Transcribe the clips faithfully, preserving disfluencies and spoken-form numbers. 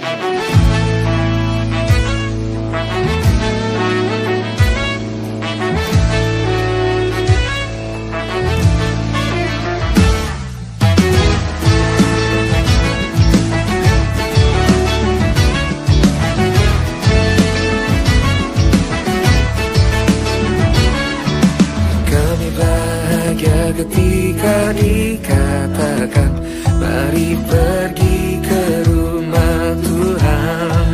Ketika dikatakan mari pergi ke rumah Tuhan,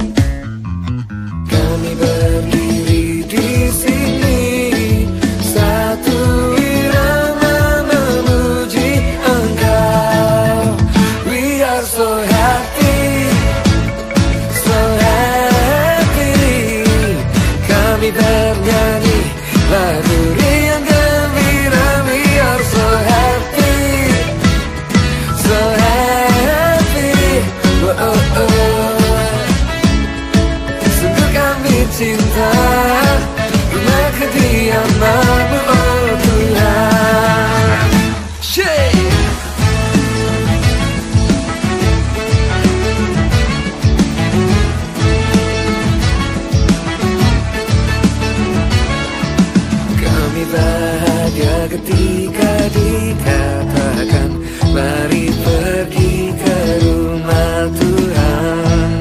kami berdiri di sini satu irama memuji Engkau. We are so happy, so happy. Kami bernyanyi lagu riang gembira. We are so happy, so happy. Oh, oh, oh. Sungguh kami cinta rumah kediaman-Mu, oh Tuhan. Shake. Kami bahagia ketika dikatakan mari pergi ke rumah Tuhan.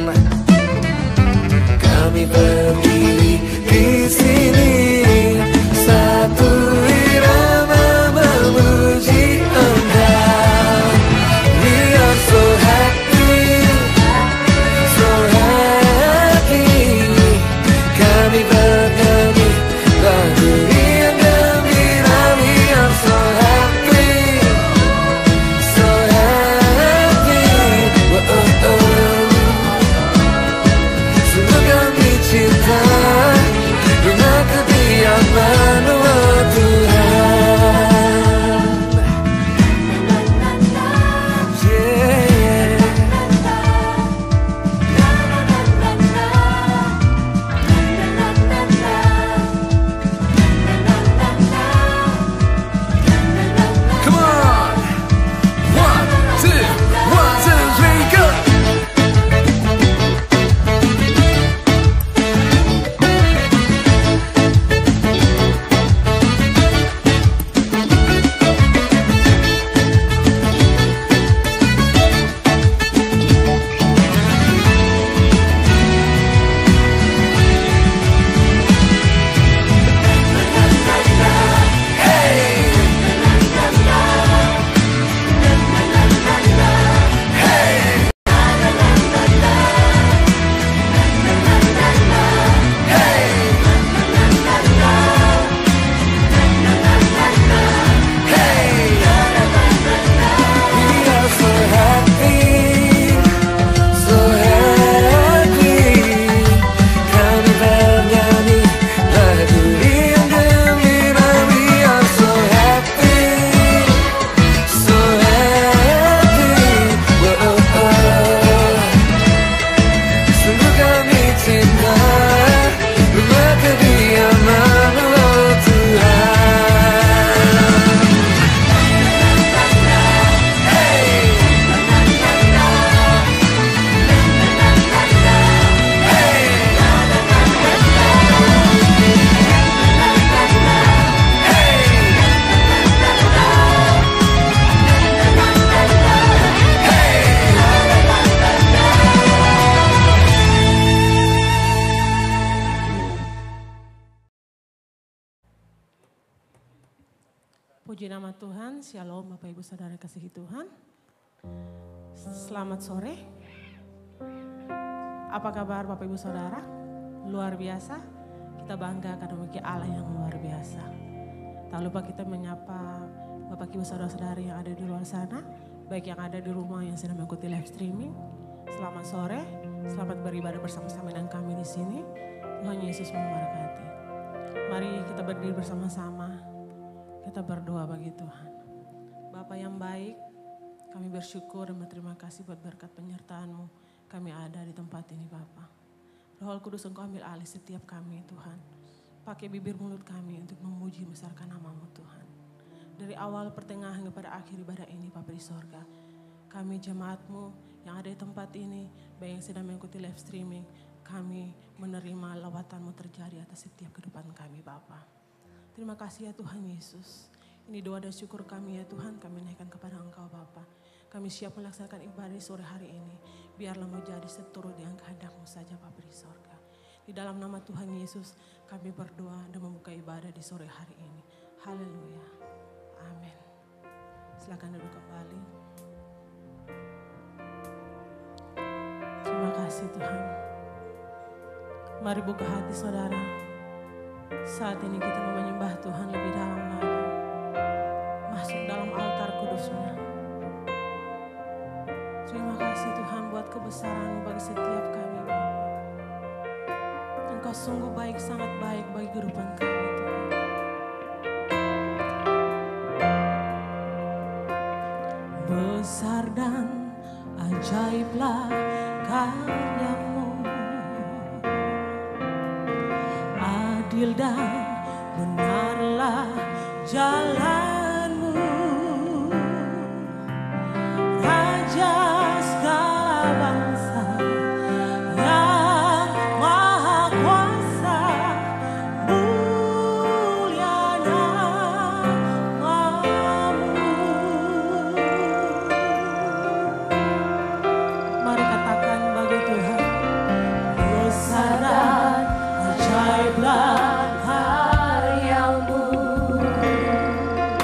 Kami berdiri di sini satu irama memuji Engkau. We are so happy, so happy. Kami bernyanyi lagu riang gembira. We are so happy, so happy. Oh, oh, oh. Sungguh kami cinta rumah kediaman-Mu, oh Tuhan. Yeah. Come on. One, two, one, two, three, go. Puji nama Tuhan, Shalom Bapak Ibu Saudara kasihi Tuhan. Selamat sore. Apa kabar Bapak Ibu Saudara? Luar biasa. Kita bangga karena memiliki Allah yang luar biasa. Tak lupa kita menyapa Bapak Ibu Saudara-saudari yang ada di luar sana, baik yang ada di rumah yang sedang mengikuti live streaming. Selamat sore, selamat beribadah bersama-sama dengan kami di sini. Tuhan Yesus memberkati. Mari kita berdiri bersama-sama. Kita berdoa bagi Tuhan. Bapa yang baik, kami bersyukur dan berterima kasih buat berkat penyertaan-Mu. Kami ada di tempat ini Bapa. Roh Kudus Engkau ambil alih setiap kami Tuhan. Pakai bibir mulut kami untuk memuji membesarkan nama-Mu Tuhan. Dari awal pertengahan hingga pada akhir ibadah ini Bapa di sorga. kami jemaat-Mu yang ada di tempat ini, baik yang sedang mengikuti live streaming, kami menerima lawatan-Mu terjadi atas setiap kehidupan kami Bapa. Terima kasih ya Tuhan Yesus. Ini doa dan syukur kami ya Tuhan, kami naikkan kepada Engkau Bapa. Kami siap melaksanakan ibadah di sore hari ini. Biarlah mau jadi seturut dengan kehendak-Mu saja Bapa di sorga. Di dalam nama Tuhan Yesus kami berdoa dan membuka ibadah di sore hari ini. Haleluya. Amin. Silakan duduk kembali. Terima kasih Tuhan. Mari buka hati saudara. Saat ini kita mau menyembah Tuhan lebih dalam lagi. Masuk dalam altar kudus-Nya. Terima kasih Tuhan buat kebesaran-Mu bagi setiap kami Bapa. Engkau sungguh baik, sangat baik bagi kehidupan kami Tuhan. Besar dan ajaiblah karya-Mu, adil dan benarlah jalan-Mu, Raja segala bangsa yang maha kuasa, mulia nama-Mu. Mari katakan bagi Tuhan, besar dan ajaiblah karya-Mu,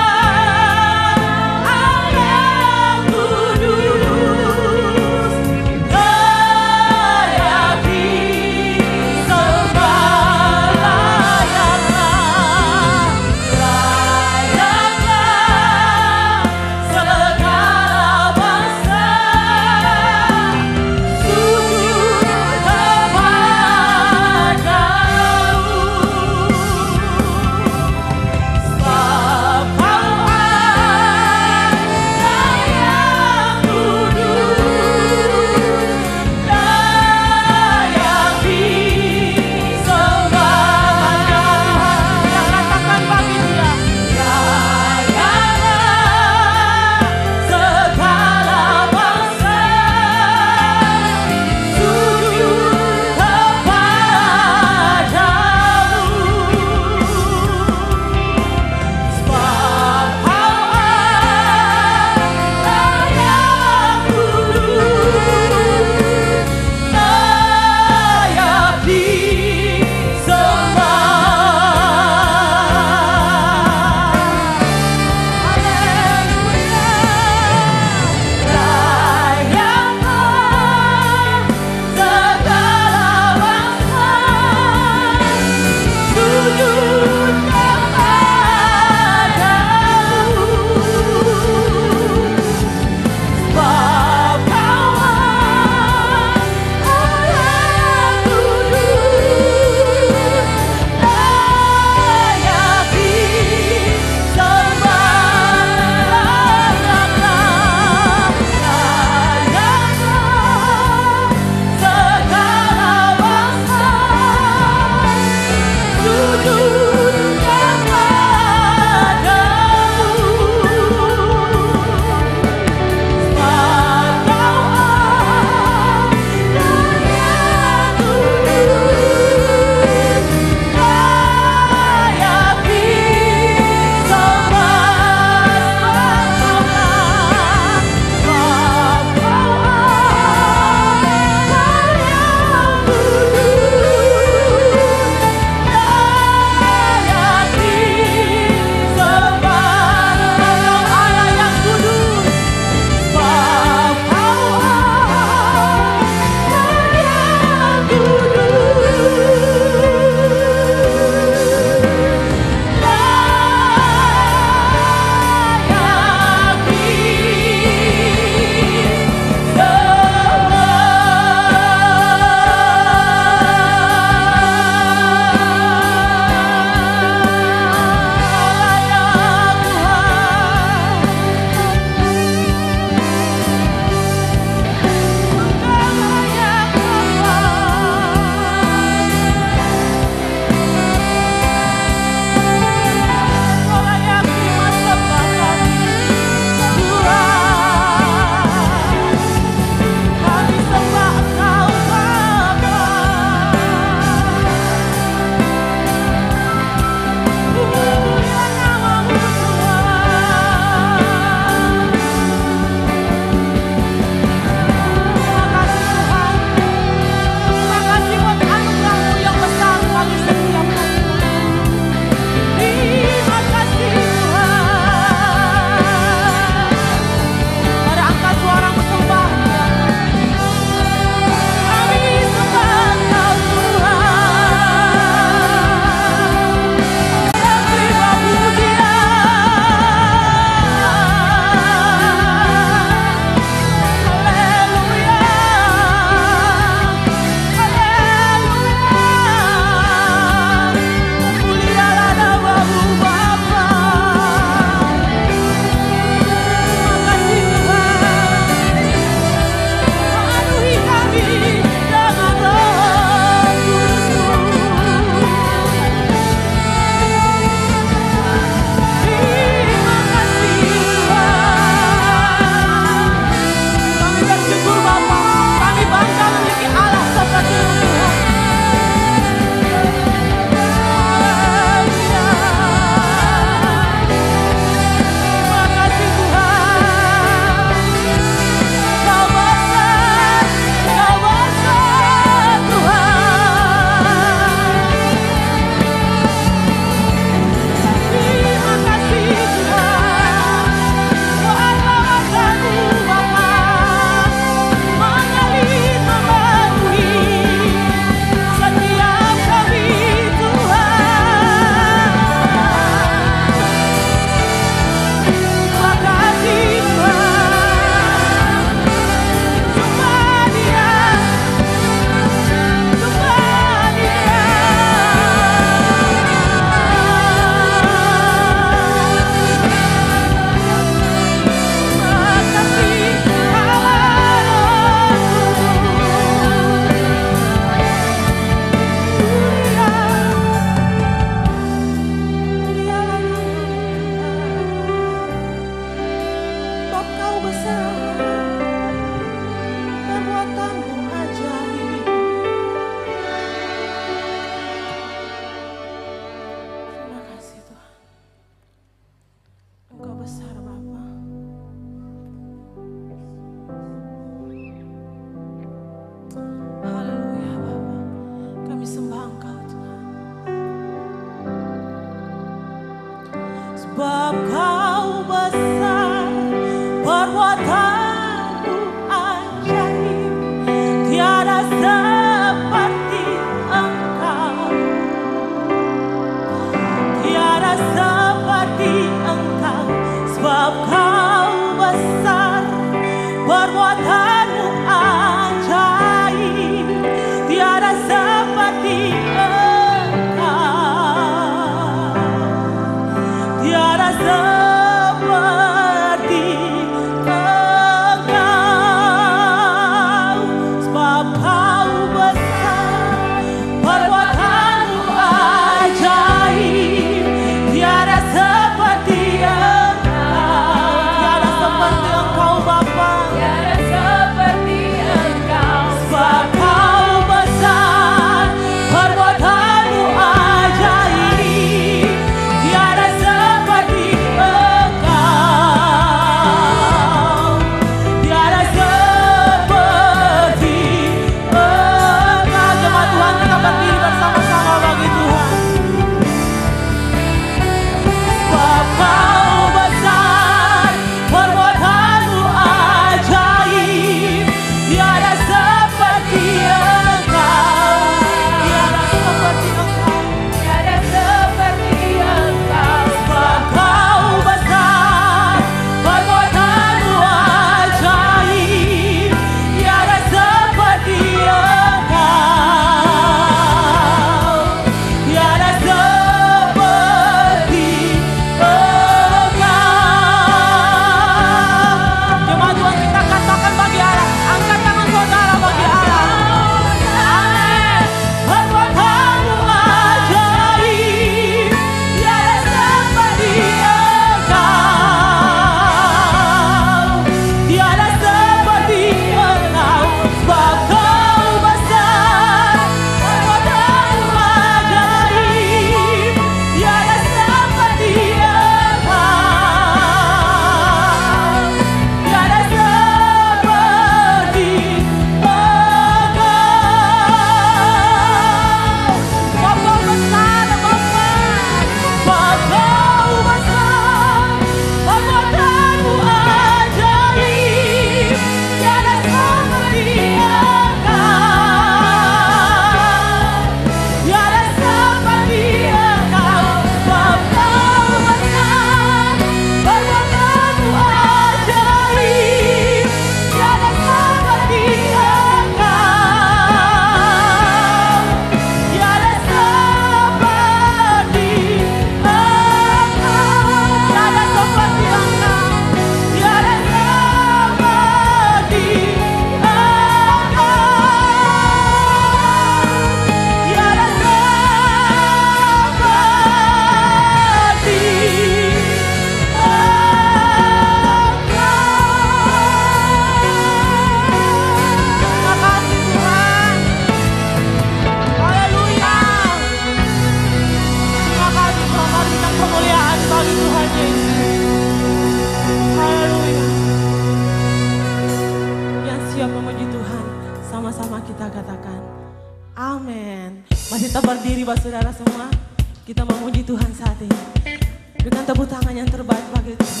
Masih tetap berdiri Bapak Saudara semua. Kita memuji Tuhan saat ini. Dengan tepuk tangan yang terbaik bagi Tuhan.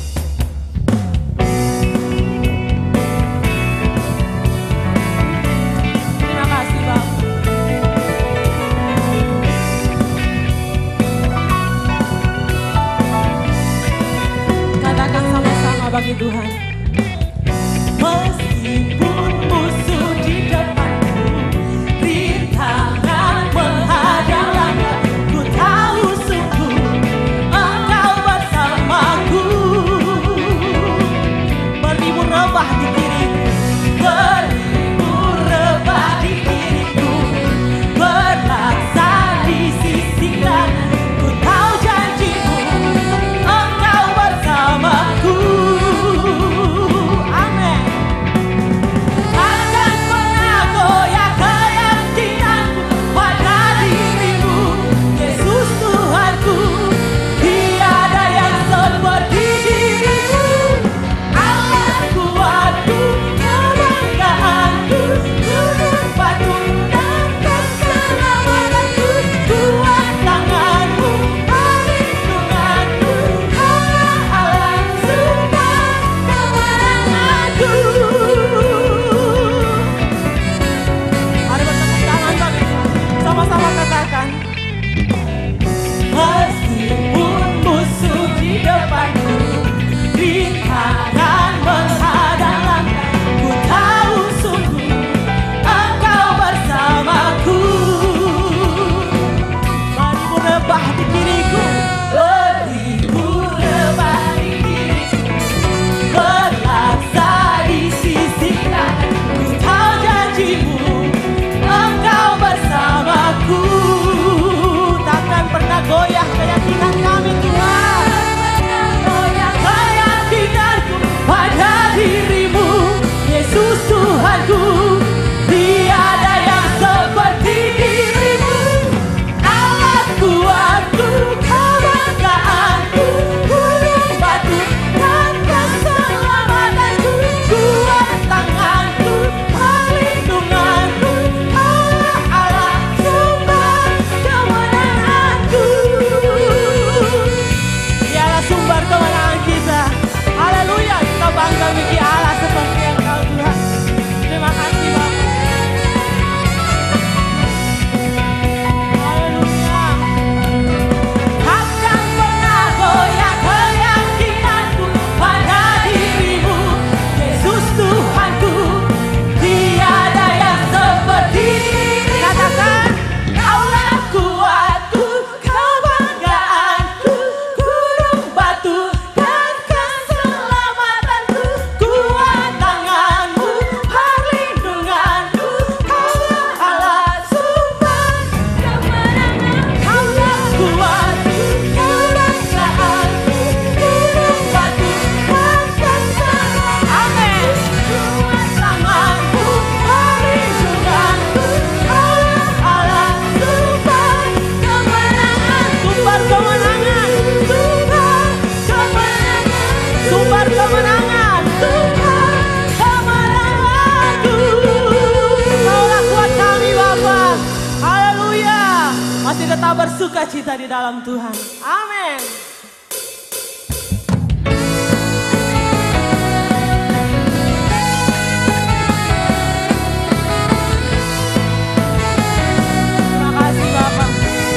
Terima kasih Bapak. Katakan sama-sama bagi Tuhan. Meskipun musuh di depanku, rintangan menghadang, ku tahu sungguh Engkau bersamaku. tetap bersuka cita di dalam Tuhan. Amin. Terima kasih Bapak.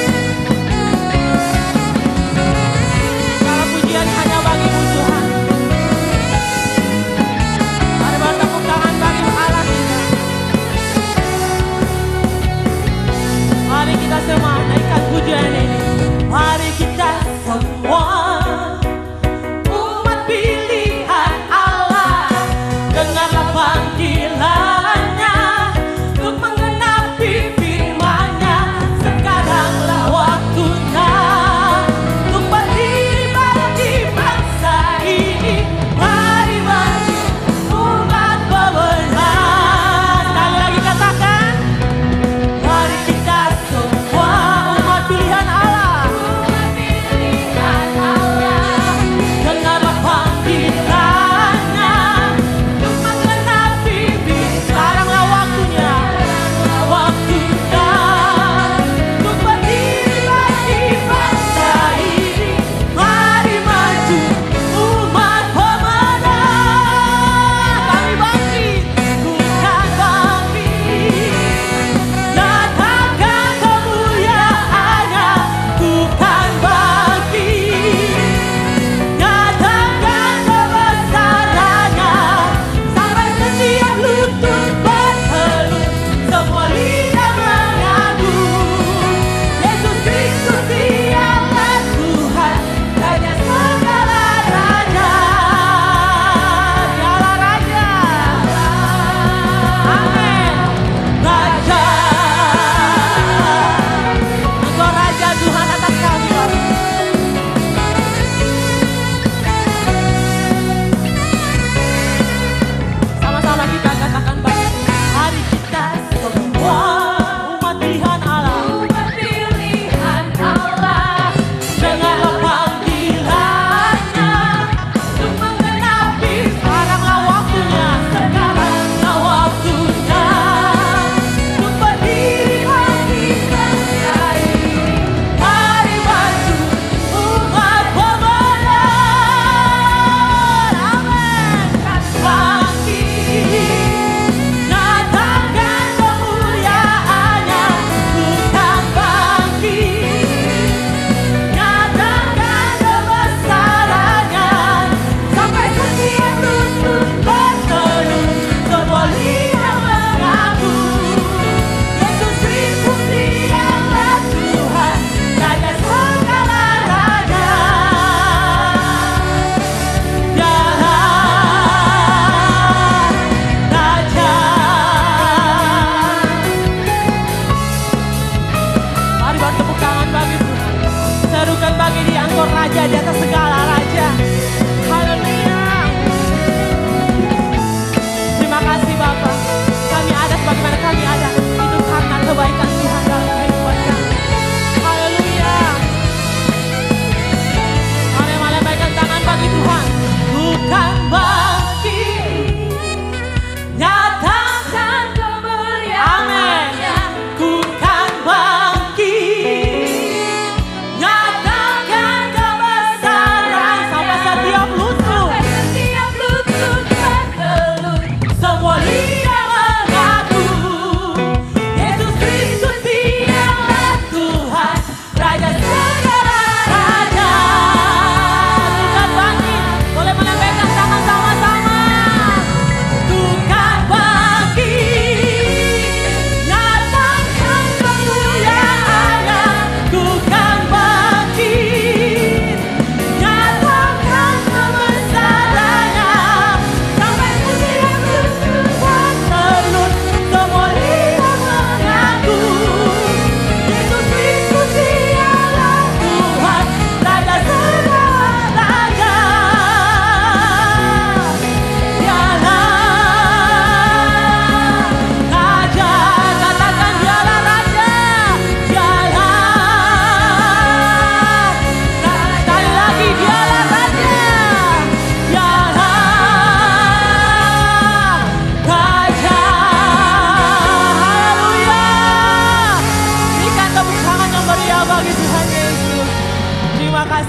Segala pujian hanya bagimu Tuhan. Mari bertepuk tangan bagi Allah kita. Mari kita semua naikkan pujian ini. Mari kita semua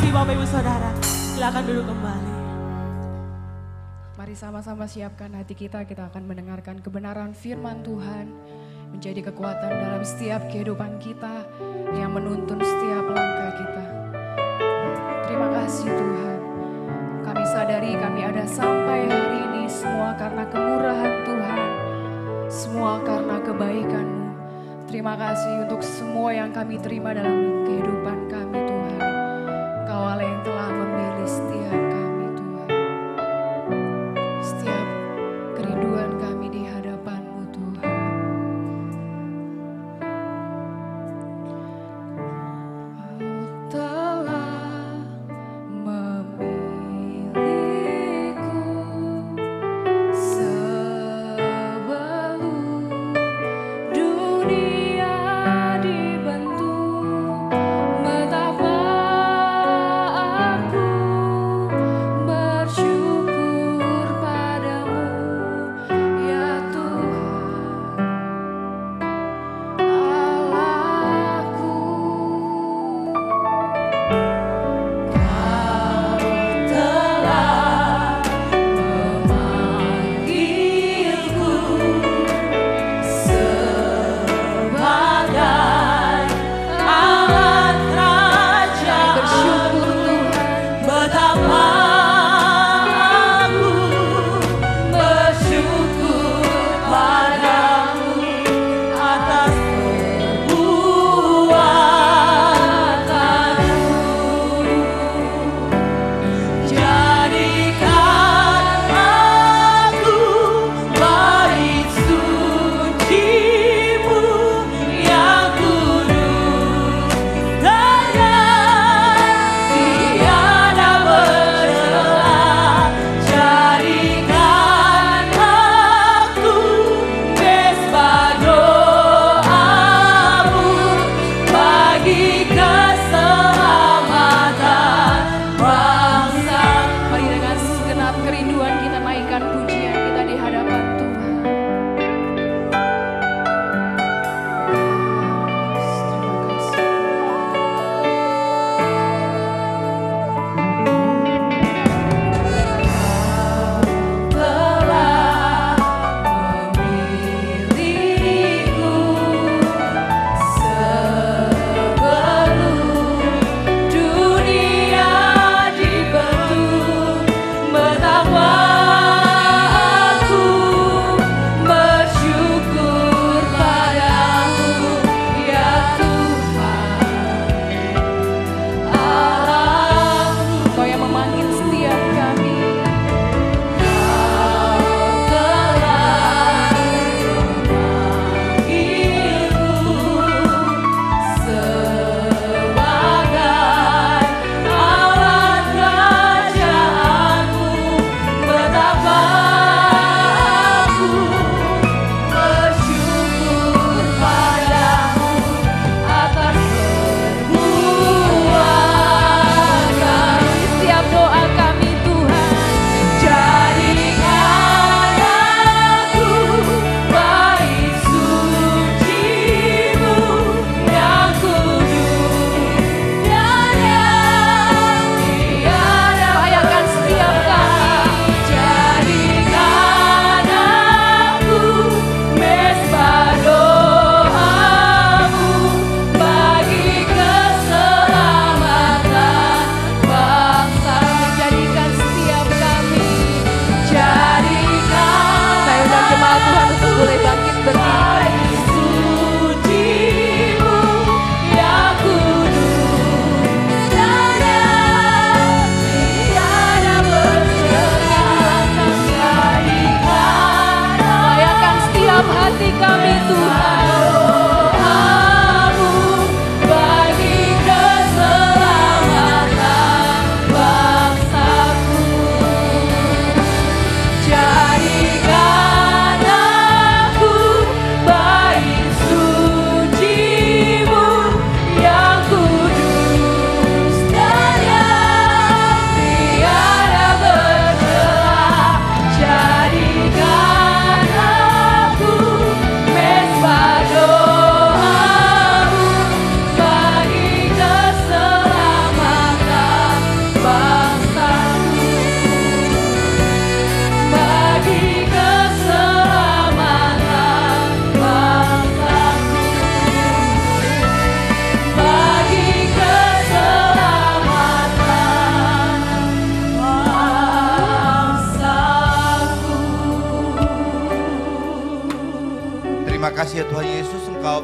kasih Bapak Ibu Saudara. Silakan duduk kembali. Mari sama-sama siapkan hati kita, kita akan mendengarkan kebenaran firman Tuhan menjadi kekuatan dalam setiap kehidupan kita yang menuntun setiap langkah kita. Terima kasih Tuhan. Kami sadari kami ada sampai hari ini semua karena kemurahan Tuhan, semua karena kebaikan-Mu. Terima kasih untuk semua yang kami terima dalam kehidupan kami Tuhan. Engkau Allah yang telah memilih setiap kami Tuhan. Setiap kerinduan kami di hadapan-Mu Tuhan. Kau telah memilihku sebelum dunia dibentuk.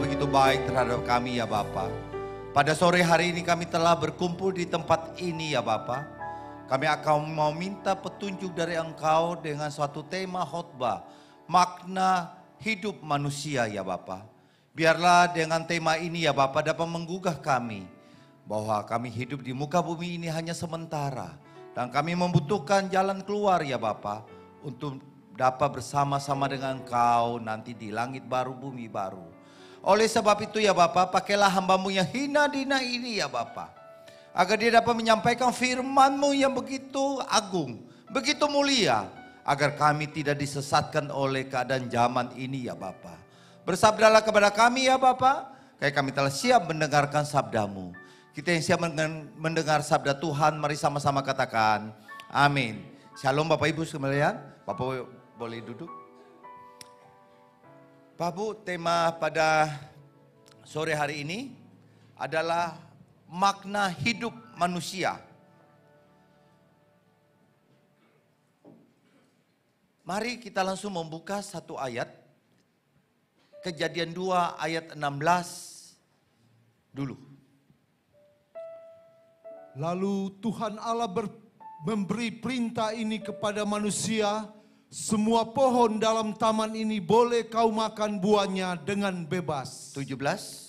begitu baik terhadap kami ya Bapa. Pada sore hari ini kami telah berkumpul di tempat ini ya Bapa. Kami akan mau minta petunjuk dari Engkau dengan suatu tema khotbah, makna hidup manusia ya Bapa. Biarlah dengan tema ini ya Bapa dapat menggugah kami bahwa kami hidup di muka bumi ini hanya sementara. Dan kami membutuhkan jalan keluar ya Bapa untuk dapat bersama-sama dengan Engkau nanti di langit baru, bumi baru. Oleh sebab itu ya Bapa, pakailah hamba-Mu yang hina dina ini ya Bapa. Agar dia dapat menyampaikan firman-Mu yang begitu agung, begitu mulia. Agar kami tidak disesatkan oleh keadaan zaman ini ya Bapa. Bersabdalah kepada kami ya Bapa, kayak kami telah siap mendengarkan sabda-Mu. Kita yang siap mendengar sabda Tuhan, mari sama-sama katakan amin. Shalom Bapak Ibu sekalian, Bapak boleh duduk. Pak Bu, tema pada sore hari ini adalah makna hidup manusia. Mari kita langsung membuka satu ayat. Kejadian dua ayat enam belas dulu. Lalu Tuhan Allah ber, memberi perintah ini kepada manusia. Semua pohon dalam taman ini boleh kau makan buahnya dengan bebas. tujuh belas.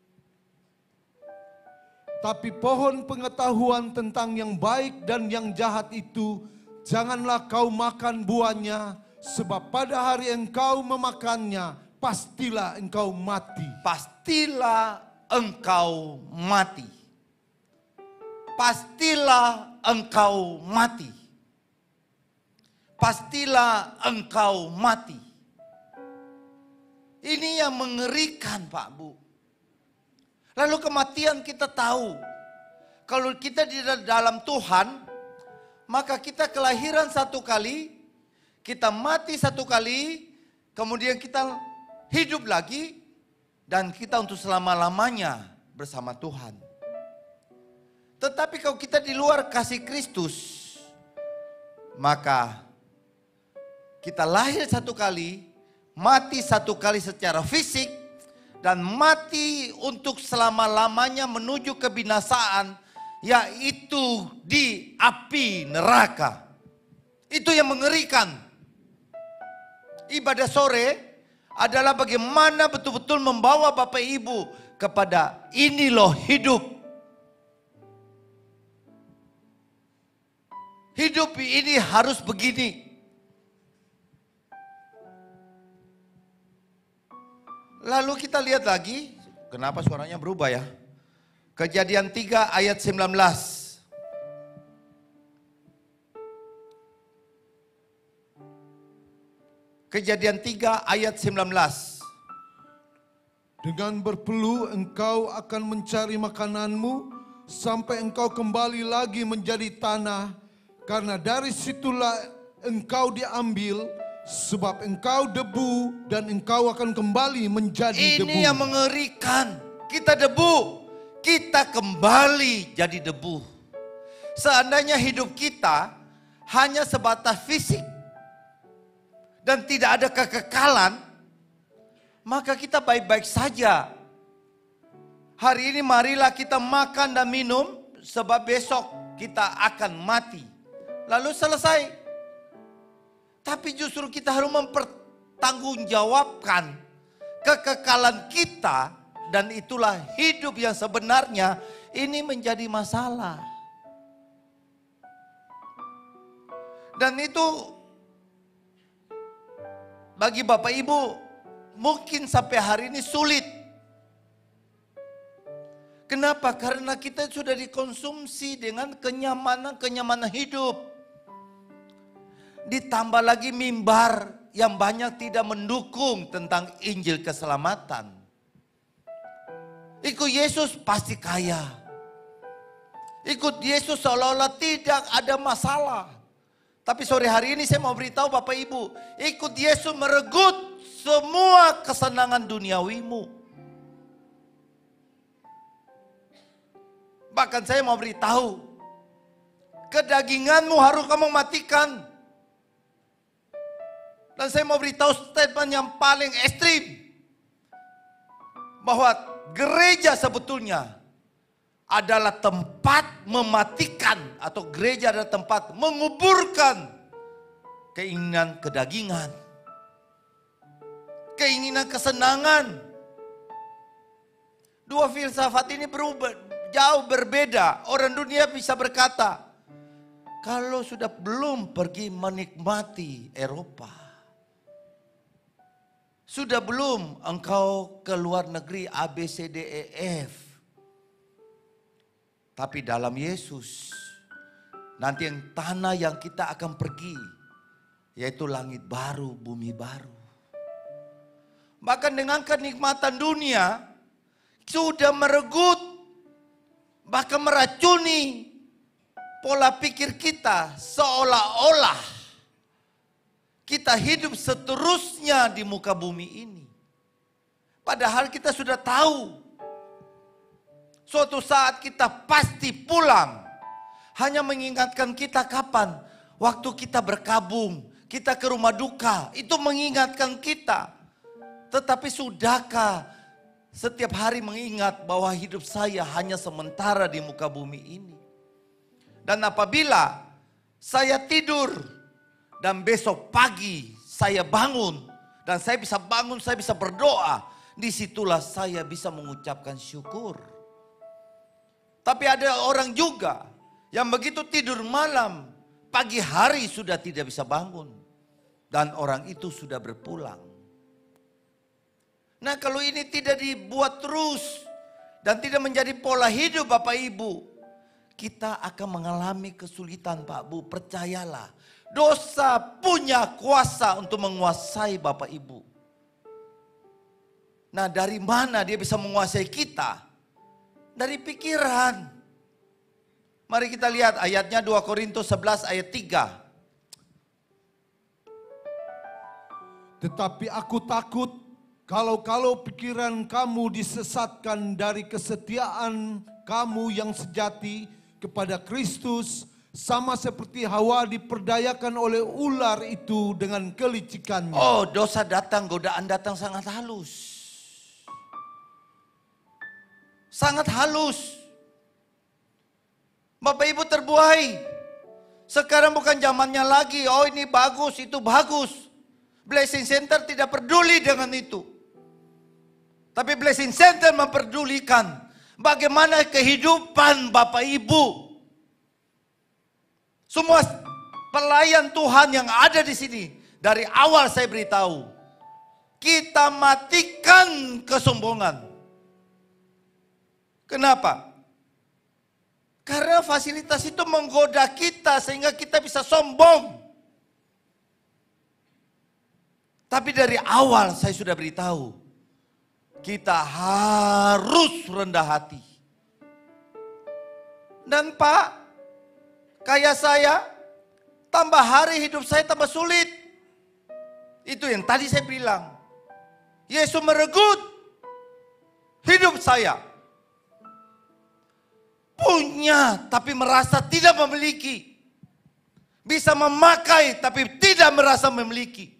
Tapi pohon pengetahuan tentang yang baik dan yang jahat itu, janganlah kau makan buahnya, sebab pada hari engkau memakannya, pastilah engkau mati. Pastilah engkau mati. Pastilah engkau mati. Pastilah engkau mati. Ini yang mengerikan Pak Bu. Lalu kematian kita tahu. Kalau kita di dalam Tuhan, maka kita kelahiran satu kali, kita mati satu kali, kemudian kita hidup lagi, dan kita untuk selama-lamanya bersama Tuhan. Tetapi kalau kita di luar kasih Kristus, maka kita lahir satu kali, mati satu kali secara fisik, dan mati untuk selama-lamanya menuju kebinasaan, yaitu di api neraka. Itu yang mengerikan. Ibadah sore adalah bagaimana betul-betul membawa Bapak Ibu kepada ini loh hidup. Hidup ini harus begini. Lalu kita lihat lagi, kenapa suaranya berubah ya? Kejadian tiga ayat sembilan belas. Kejadian tiga ayat sembilan belas. Dengan berpeluh engkau akan mencari makananmu, sampai engkau kembali lagi menjadi tanah, karena dari situlah engkau diambil. Sebab engkau debu dan engkau akan kembali menjadi Ini debu. Ini yang mengerikan. Kita debu, kita kembali jadi debu. Seandainya hidup kita hanya sebatas fisik dan tidak ada kekekalan, maka kita baik-baik saja. Hari ini marilah kita makan dan minum, sebab besok kita akan mati. Lalu selesai. Tapi justru kita harus mempertanggungjawabkan kekekalan kita, dan itulah hidup yang sebenarnya. Ini menjadi masalah. Dan itu bagi Bapak Ibu mungkin sampai hari ini sulit. Kenapa? Karena kita sudah dikonsumsi dengan kenyamanan-kenyamanan hidup. Ditambah lagi mimbar yang banyak tidak mendukung tentang Injil keselamatan. Ikut Yesus pasti kaya. Ikut Yesus seolah-olah tidak ada masalah. Tapi sore hari ini saya mau beritahu Bapak Ibu, ikut Yesus meregut semua kesenangan duniawimu. Bahkan saya mau beritahu, kedaginganmu harus kamu matikan. Dan saya mau beritahu statement yang paling ekstrim. bahwa gereja sebetulnya adalah tempat mematikan, atau gereja adalah tempat menguburkan keinginan kedagingan, keinginan kesenangan. Dua filsafat ini berubah, jauh berbeda. Orang dunia bisa berkata, kalau sudah belum pergi menikmati Eropa, sudah belum engkau ke luar negeri A B C D E F. Tapi dalam Yesus, nanti yang tanah yang kita akan pergi, yaitu langit baru, bumi baru. Bahkan dengan kenikmatan dunia, sudah merenggut, bahkan meracuni pola pikir kita, seolah-olah kita hidup seterusnya di muka bumi ini. Padahal kita sudah tahu, suatu saat kita pasti pulang. Hanya mengingatkan kita kapan? Waktu kita berkabung, kita ke rumah duka, itu mengingatkan kita. Tetapi sudahkah setiap hari mengingat bahwa hidup saya hanya sementara di muka bumi ini? Dan apabila saya tidur dan besok pagi saya bangun, dan saya bisa bangun, saya bisa berdoa, disitulah saya bisa mengucapkan syukur. Tapi ada orang juga yang begitu tidur malam, pagi hari sudah tidak bisa bangun. Dan orang itu sudah berpulang. Nah, kalau ini tidak dibuat terus dan tidak menjadi pola hidup Bapak Ibu, kita akan mengalami kesulitan Pak Bu. Percayalah, dosa punya kuasa untuk menguasai Bapak Ibu. Nah, dari mana dia bisa menguasai kita? Dari pikiran. Mari kita lihat ayatnya, dua Korintus sebelas ayat tiga. Tetapi aku takut kalau-kalau pikiran kamu disesatkan dari kesetiaan kamu yang sejati kepada Kristus, sama seperti Hawa diperdayakan oleh ular itu dengan kelicikannya. Oh, dosa datang, godaan datang sangat halus. Sangat halus. Bapak Ibu terbuai. Sekarang bukan zamannya lagi, oh ini bagus, itu bagus. Blessing Center tidak peduli dengan itu. Tapi Blessing Center memperdulikan bagaimana kehidupan Bapak Ibu. Semua pelayan Tuhan yang ada di sini, dari awal saya beritahu, kita matikan kesombongan. Kenapa? Karena fasilitas itu menggoda kita sehingga kita bisa sombong. Tapi dari awal saya sudah beritahu, kita harus rendah hati. Dan Pak, kayak saya, tambah hari hidup saya tambah sulit. Itu yang tadi saya bilang. Yesus merenggut hidup saya. Punya tapi merasa tidak memiliki. Bisa memakai tapi tidak merasa memiliki.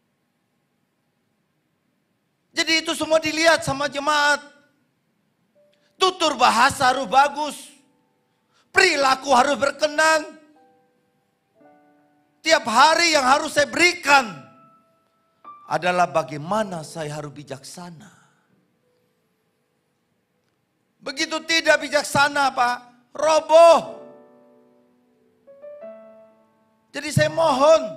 Jadi itu semua dilihat sama jemaat. Tutur bahasa harus bagus. Perilaku harus berkenan. Tiap hari yang harus saya berikan adalah bagaimana saya harus bijaksana. Begitu tidak bijaksana Pak, roboh. Jadi saya mohon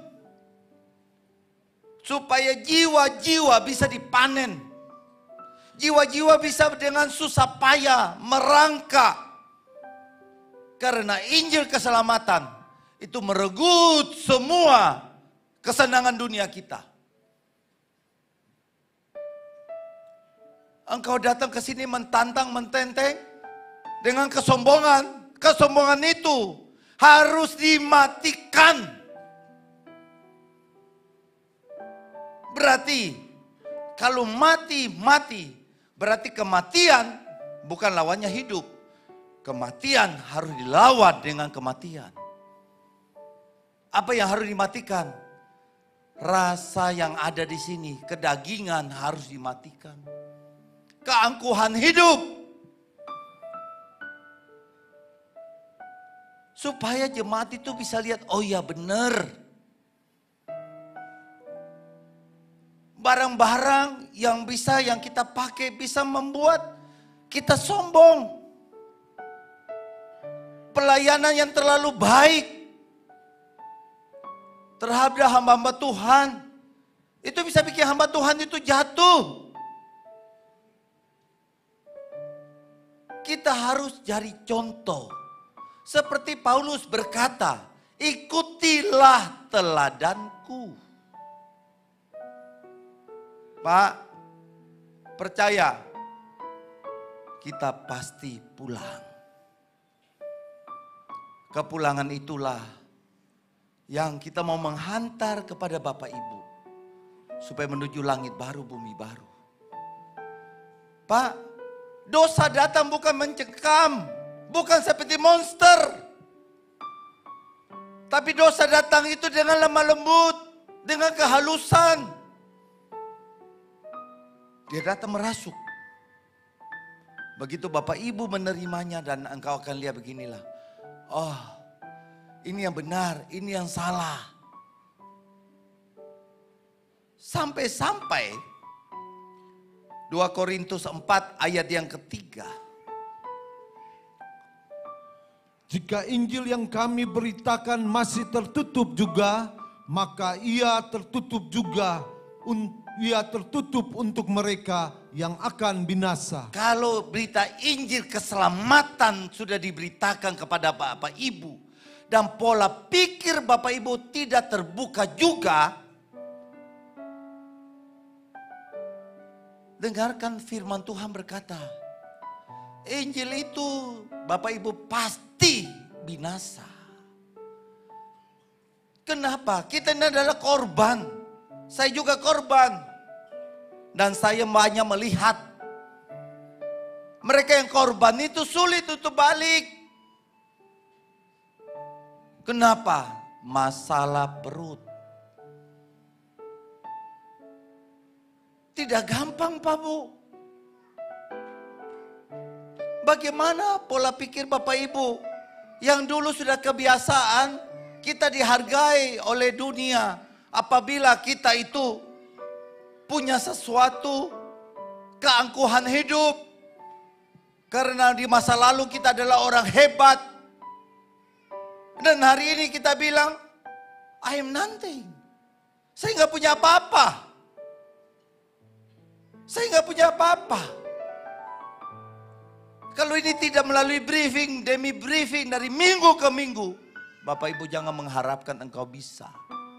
supaya jiwa-jiwa bisa dipanen. Jiwa-jiwa bisa dengan susah payah merangkak. Karena Injil keselamatan itu merenggut semua kesenangan dunia kita. Engkau datang ke sini mentantang, mententeng dengan kesombongan. Kesombongan itu harus dimatikan. Berarti kalau mati, mati. Berarti kematian bukan lawannya hidup. Kematian harus dilawan dengan kematian. Apa yang harus dimatikan? Rasa yang ada di sini, kedagingan harus dimatikan. keangkuhan hidup. Supaya jemaat itu bisa lihat, oh ya benar. Barang-barang yang bisa, yang kita pakai bisa membuat kita sombong. Pelayanan yang terlalu baik terhadap hamba-hamba Tuhan, itu bisa bikin hamba Tuhan itu jatuh. Kita harus cari contoh. Seperti Paulus berkata, ikutilah teladanku. Pak, percaya, kita pasti pulang. Kepulangan itulah yang kita mau menghantar kepada Bapak Ibu. Supaya menuju langit baru, bumi baru. Pak, dosa datang bukan mencekam. Bukan seperti monster. Tapi dosa datang itu dengan lemah lembut. Dengan kehalusan. Dia datang merasuk. Begitu Bapak Ibu menerimanya dan engkau akan lihat beginilah. Oh, ini yang benar, ini yang salah. Sampai-sampai dua Korintus empat ayat yang ketiga. Jika Injil yang kami beritakan masih tertutup juga, maka ia tertutup juga, ia tertutup untuk mereka yang akan binasa. Kalau berita Injil keselamatan sudah diberitakan kepada Bapak Ibu, dan pola pikir Bapak Ibu tidak terbuka juga, dengarkan firman Tuhan berkata, Injil itu Bapak Ibu pasti binasa. Kenapa? Kita ini adalah korban. Saya juga korban. Dan saya banyak melihat mereka yang korban itu sulit untuk balik. Kenapa? Masalah perut. Tidak gampang Pak Bu. Bagaimana pola pikir Bapak Ibu yang dulu sudah kebiasaan kita dihargai oleh dunia apabila kita itu punya sesuatu keangkuhan hidup karena di masa lalu kita adalah orang hebat dan hari ini kita bilang I am nothing, saya nggak punya apa-apa, saya nggak punya apa-apa. Kalau ini tidak melalui briefing demi briefing dari minggu ke minggu, Bapak Ibu jangan mengharapkan engkau bisa.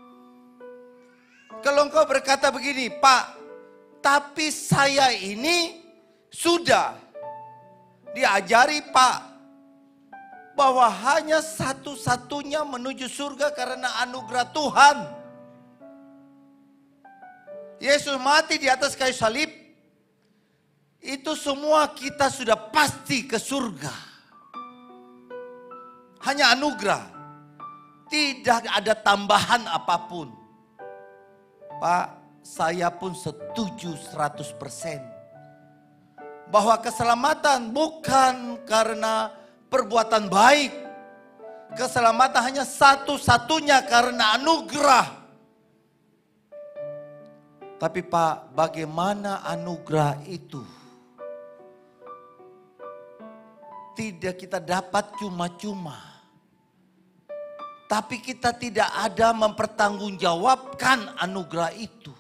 Kalau engkau berkata begini, Pak, tapi saya ini sudah diajari Pak, bahwa hanya satu-satunya menuju surga karena anugerah Tuhan. Yesus mati di atas kayu salib, itu semua kita sudah pasti ke surga. Hanya anugerah. Tidak ada tambahan apapun. Pak, saya pun setuju seratus persen. Bahwa keselamatan bukan karena perbuatan baik. Keselamatan hanya satu-satunya karena anugerah. Tapi Pak, bagaimana anugerah itu tidak kita dapat cuma-cuma. Tapi kita tidak ada mempertanggungjawabkan anugerah itu.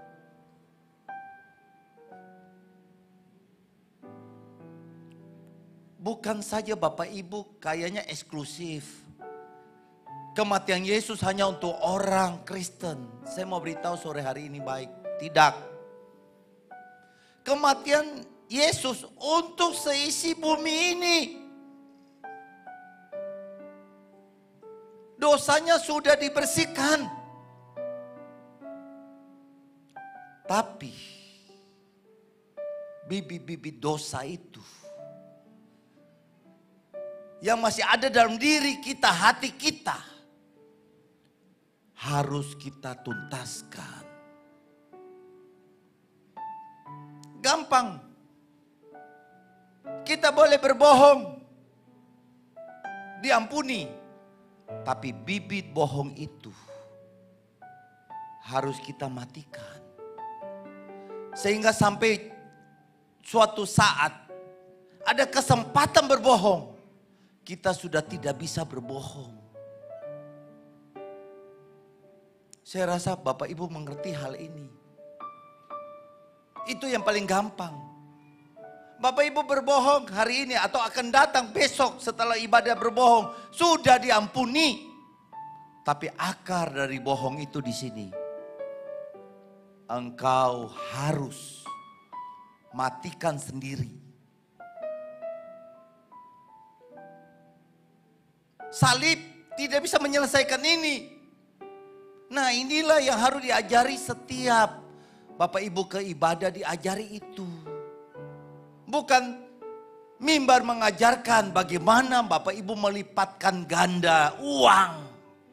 Bukan saja Bapak Ibu kayaknya eksklusif. Kematian Yesus hanya untuk orang Kristen. Saya mau beritahu sore hari ini baik. Tidak. Kematian Yesus untuk seisi bumi ini. Dosanya sudah dibersihkan. Tapi bibit-bibit dosa itu yang masih ada dalam diri kita, hati kita, harus kita tuntaskan. Gampang. Kita boleh berbohong, diampuni. Tapi bibit bohong itu harus kita matikan. Sehingga sampai suatu saat ada kesempatan berbohong, kita sudah tidak bisa berbohong. Saya rasa Bapak Ibu mengerti hal ini. Itu yang paling gampang. Bapak Ibu berbohong hari ini atau akan datang besok setelah ibadah berbohong, sudah diampuni. Tapi akar dari bohong itu di sini. Engkau harus matikan sendiri. Salib tidak bisa menyelesaikan ini. Nah, inilah yang harus diajari setiap Bapak Ibu ke ibadah, diajari itu. Bukan mimbar mengajarkan bagaimana Bapak Ibu melipatkan ganda uang.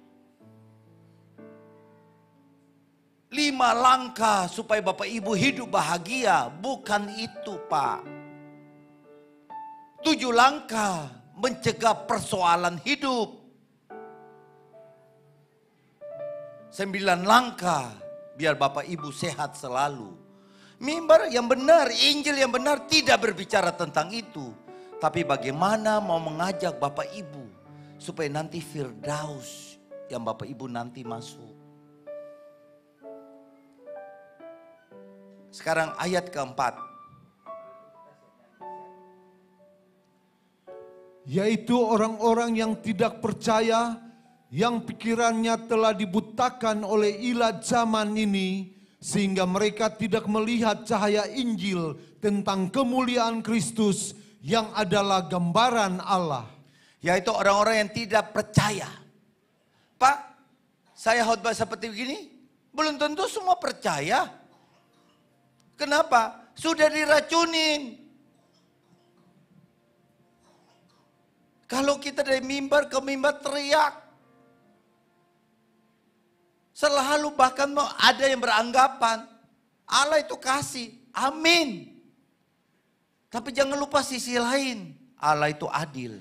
Lima langkah supaya Bapak Ibu hidup bahagia. Bukan itu, Pak. Tujuh langkah mencegah persoalan hidup. Sembilan langkah biar Bapak Ibu sehat selalu. Mimbar yang benar, Injil yang benar tidak berbicara tentang itu. Tapi bagaimana mau mengajak Bapak Ibu supaya nanti Firdaus yang Bapak Ibu nanti masuk. Sekarang ayat keempat. Yaitu orang-orang yang tidak percaya, yang pikirannya telah dibutakan oleh ilah zaman ini, sehingga mereka tidak melihat cahaya Injil tentang kemuliaan Kristus yang adalah gambaran Allah. Yaitu orang-orang yang tidak percaya. Pak, saya khotbah seperti begini, belum tentu semua percaya. Kenapa? Sudah diracunin. Kalau kita dari mimbar ke mimbar teriak. Selalu bahkan mau ada yang beranggapan Allah itu kasih. Amin. Tapi jangan lupa sisi lain. Allah itu adil.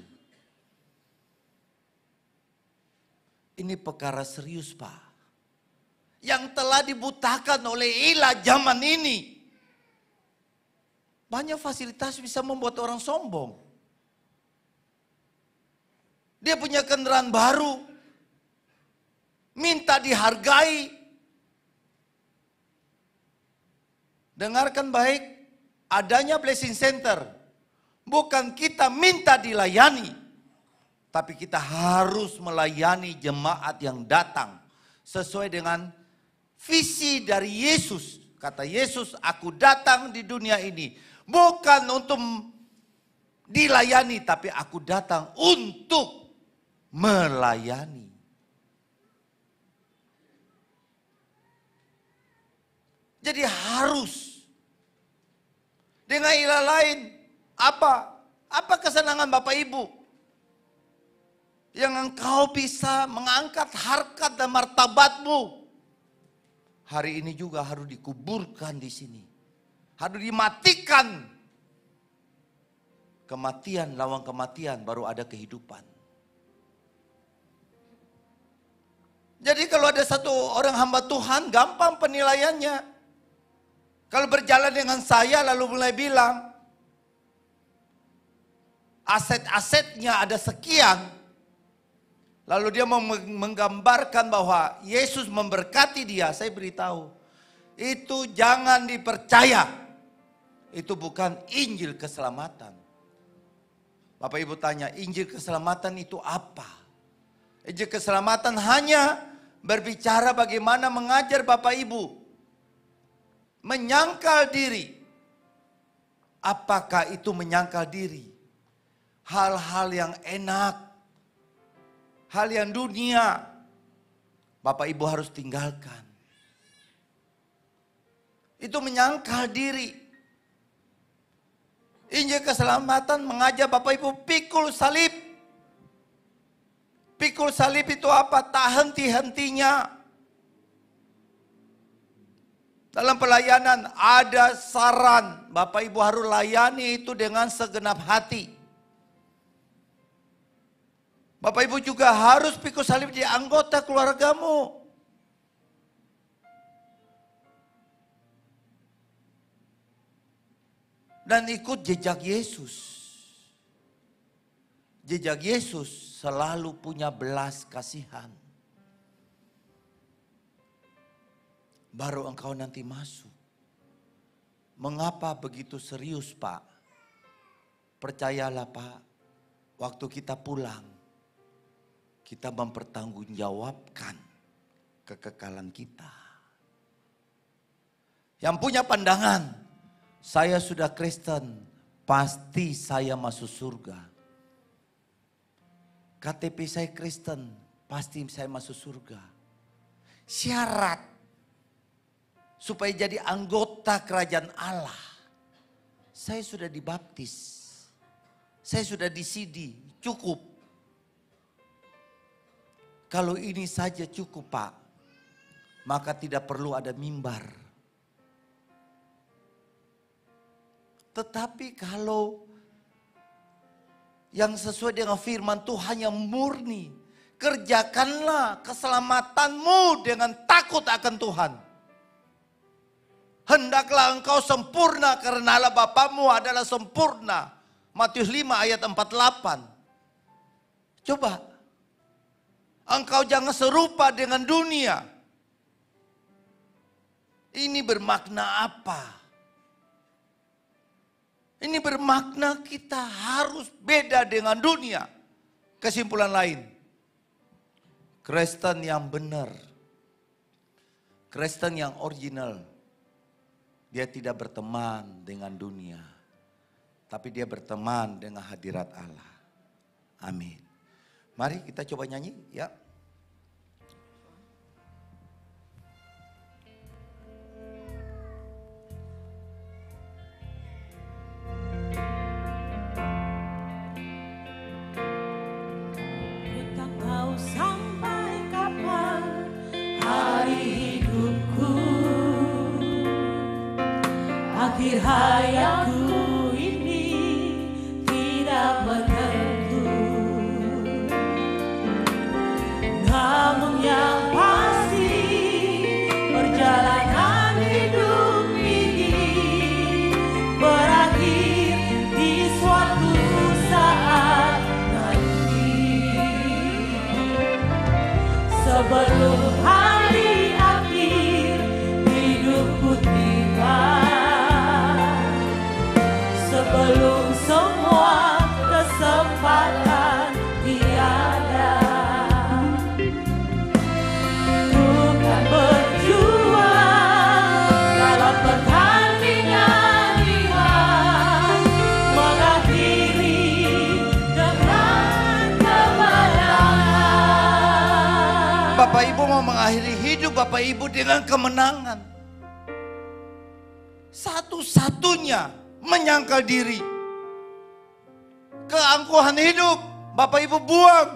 Ini perkara serius, Pak. Yang telah dibutakan oleh ilah zaman ini. Banyak fasilitas bisa membuat orang sombong. Dia punya kendaraan baru. Minta dihargai. Dengarkan baik. Adanya blessing center. Bukan kita minta dilayani. Tapi kita harus melayani jemaat yang datang. Sesuai dengan visi dari Yesus. Kata Yesus, aku datang di dunia ini. Bukan untuk dilayani, tapi aku datang untuk melayani. Jadi harus. Dengan ilah lain, apa? Apa kesenangan Bapak Ibu? Yang engkau bisa mengangkat harkat dan martabatmu. Hari ini juga harus dikuburkan di sini. Harus dimatikan. Kematian lawan kematian baru ada kehidupan. Jadi kalau ada satu orang hamba Tuhan gampang penilaiannya. Kalau berjalan dengan saya lalu mulai bilang. Aset-asetnya ada sekian. Lalu dia mau menggambarkan bahwa Yesus memberkati dia. Saya beritahu. Itu jangan dipercaya. Itu bukan Injil keselamatan. Bapak Ibu tanya, Injil keselamatan itu apa? Injil keselamatan hanya berbicara bagaimana mengajar Bapak Ibu. Menyangkal diri. Apakah itu menyangkal diri? Hal-hal yang enak. Hal yang dunia. Bapak Ibu harus tinggalkan. Itu menyangkal diri. Injil keselamatan mengajak Bapak Ibu pikul salib. Pikul salib itu apa? Tak henti-hentinya. Dalam pelayanan ada saran, Bapak Ibu harus layani itu dengan segenap hati. Bapak Ibu juga harus pikul salib di anggota keluargamu. Dan ikut jejak Yesus. Jejak Yesus selalu punya belas kasihan. Baru engkau nanti masuk. Mengapa begitu serius, Pak? Percayalah, Pak, waktu kita pulang, kita mempertanggungjawabkan kekekalan kita. Yang punya pandangan, saya sudah Kristen, pasti saya masuk surga. K T P saya Kristen, pasti saya masuk surga. Syarat supaya jadi anggota kerajaan Allah, saya sudah dibaptis, saya sudah disidi, cukup. Kalau ini saja cukup, Pak, maka tidak perlu ada mimbar. Tetapi kalau yang sesuai dengan firman Tuhan yang murni, kerjakanlah keselamatanmu dengan takut akan Tuhan. Hendaklah engkau sempurna karena Allah Bapamu adalah sempurna. Matius lima ayat empat puluh delapan. Coba. Engkau jangan serupa dengan dunia. Ini bermakna apa? Ini bermakna kita harus beda dengan dunia. Kesimpulan lain. Kristen yang benar. Kristen yang original. Dia tidak berteman dengan dunia, tapi dia berteman dengan hadirat Allah. Amin. Mari kita coba nyanyi, ya. Ku tak tahu sampai kapan hari hidupku, akhir hayatku ini tidak menentu. Namun yang pasti perjalanan hidup ini berakhir di suatu saat nanti. Sebelum hari akhir hidupku tiba, sebelum semua kesempatan tiada, ku kan berjuang dalam pertandingan iman, mengakhiri dengan kemenangan. Bapak Ibu mau mengakhiri hidup Bapak Ibu dengan kemenangan. Satu-satunya menyangkal diri. Keangkuhan hidup Bapak Ibu buang.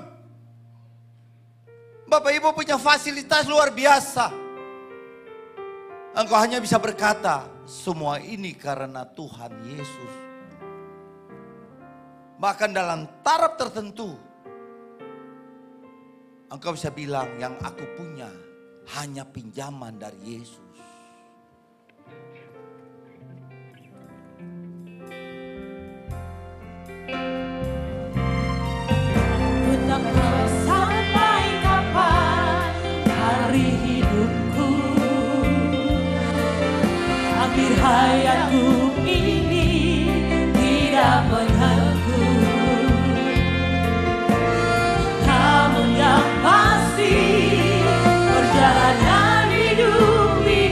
Bapak Ibu punya fasilitas luar biasa. Engkau hanya bisa berkata, semua ini karena Tuhan Yesus. Bahkan dalam taraf tertentu, engkau bisa bilang yang aku punya hanya pinjaman dari Yesus. Ku tak tahu sampai kapan hari hidupku, akhir hayatku ini tidak menentu. Namun yang pasti perjalanan hidup ini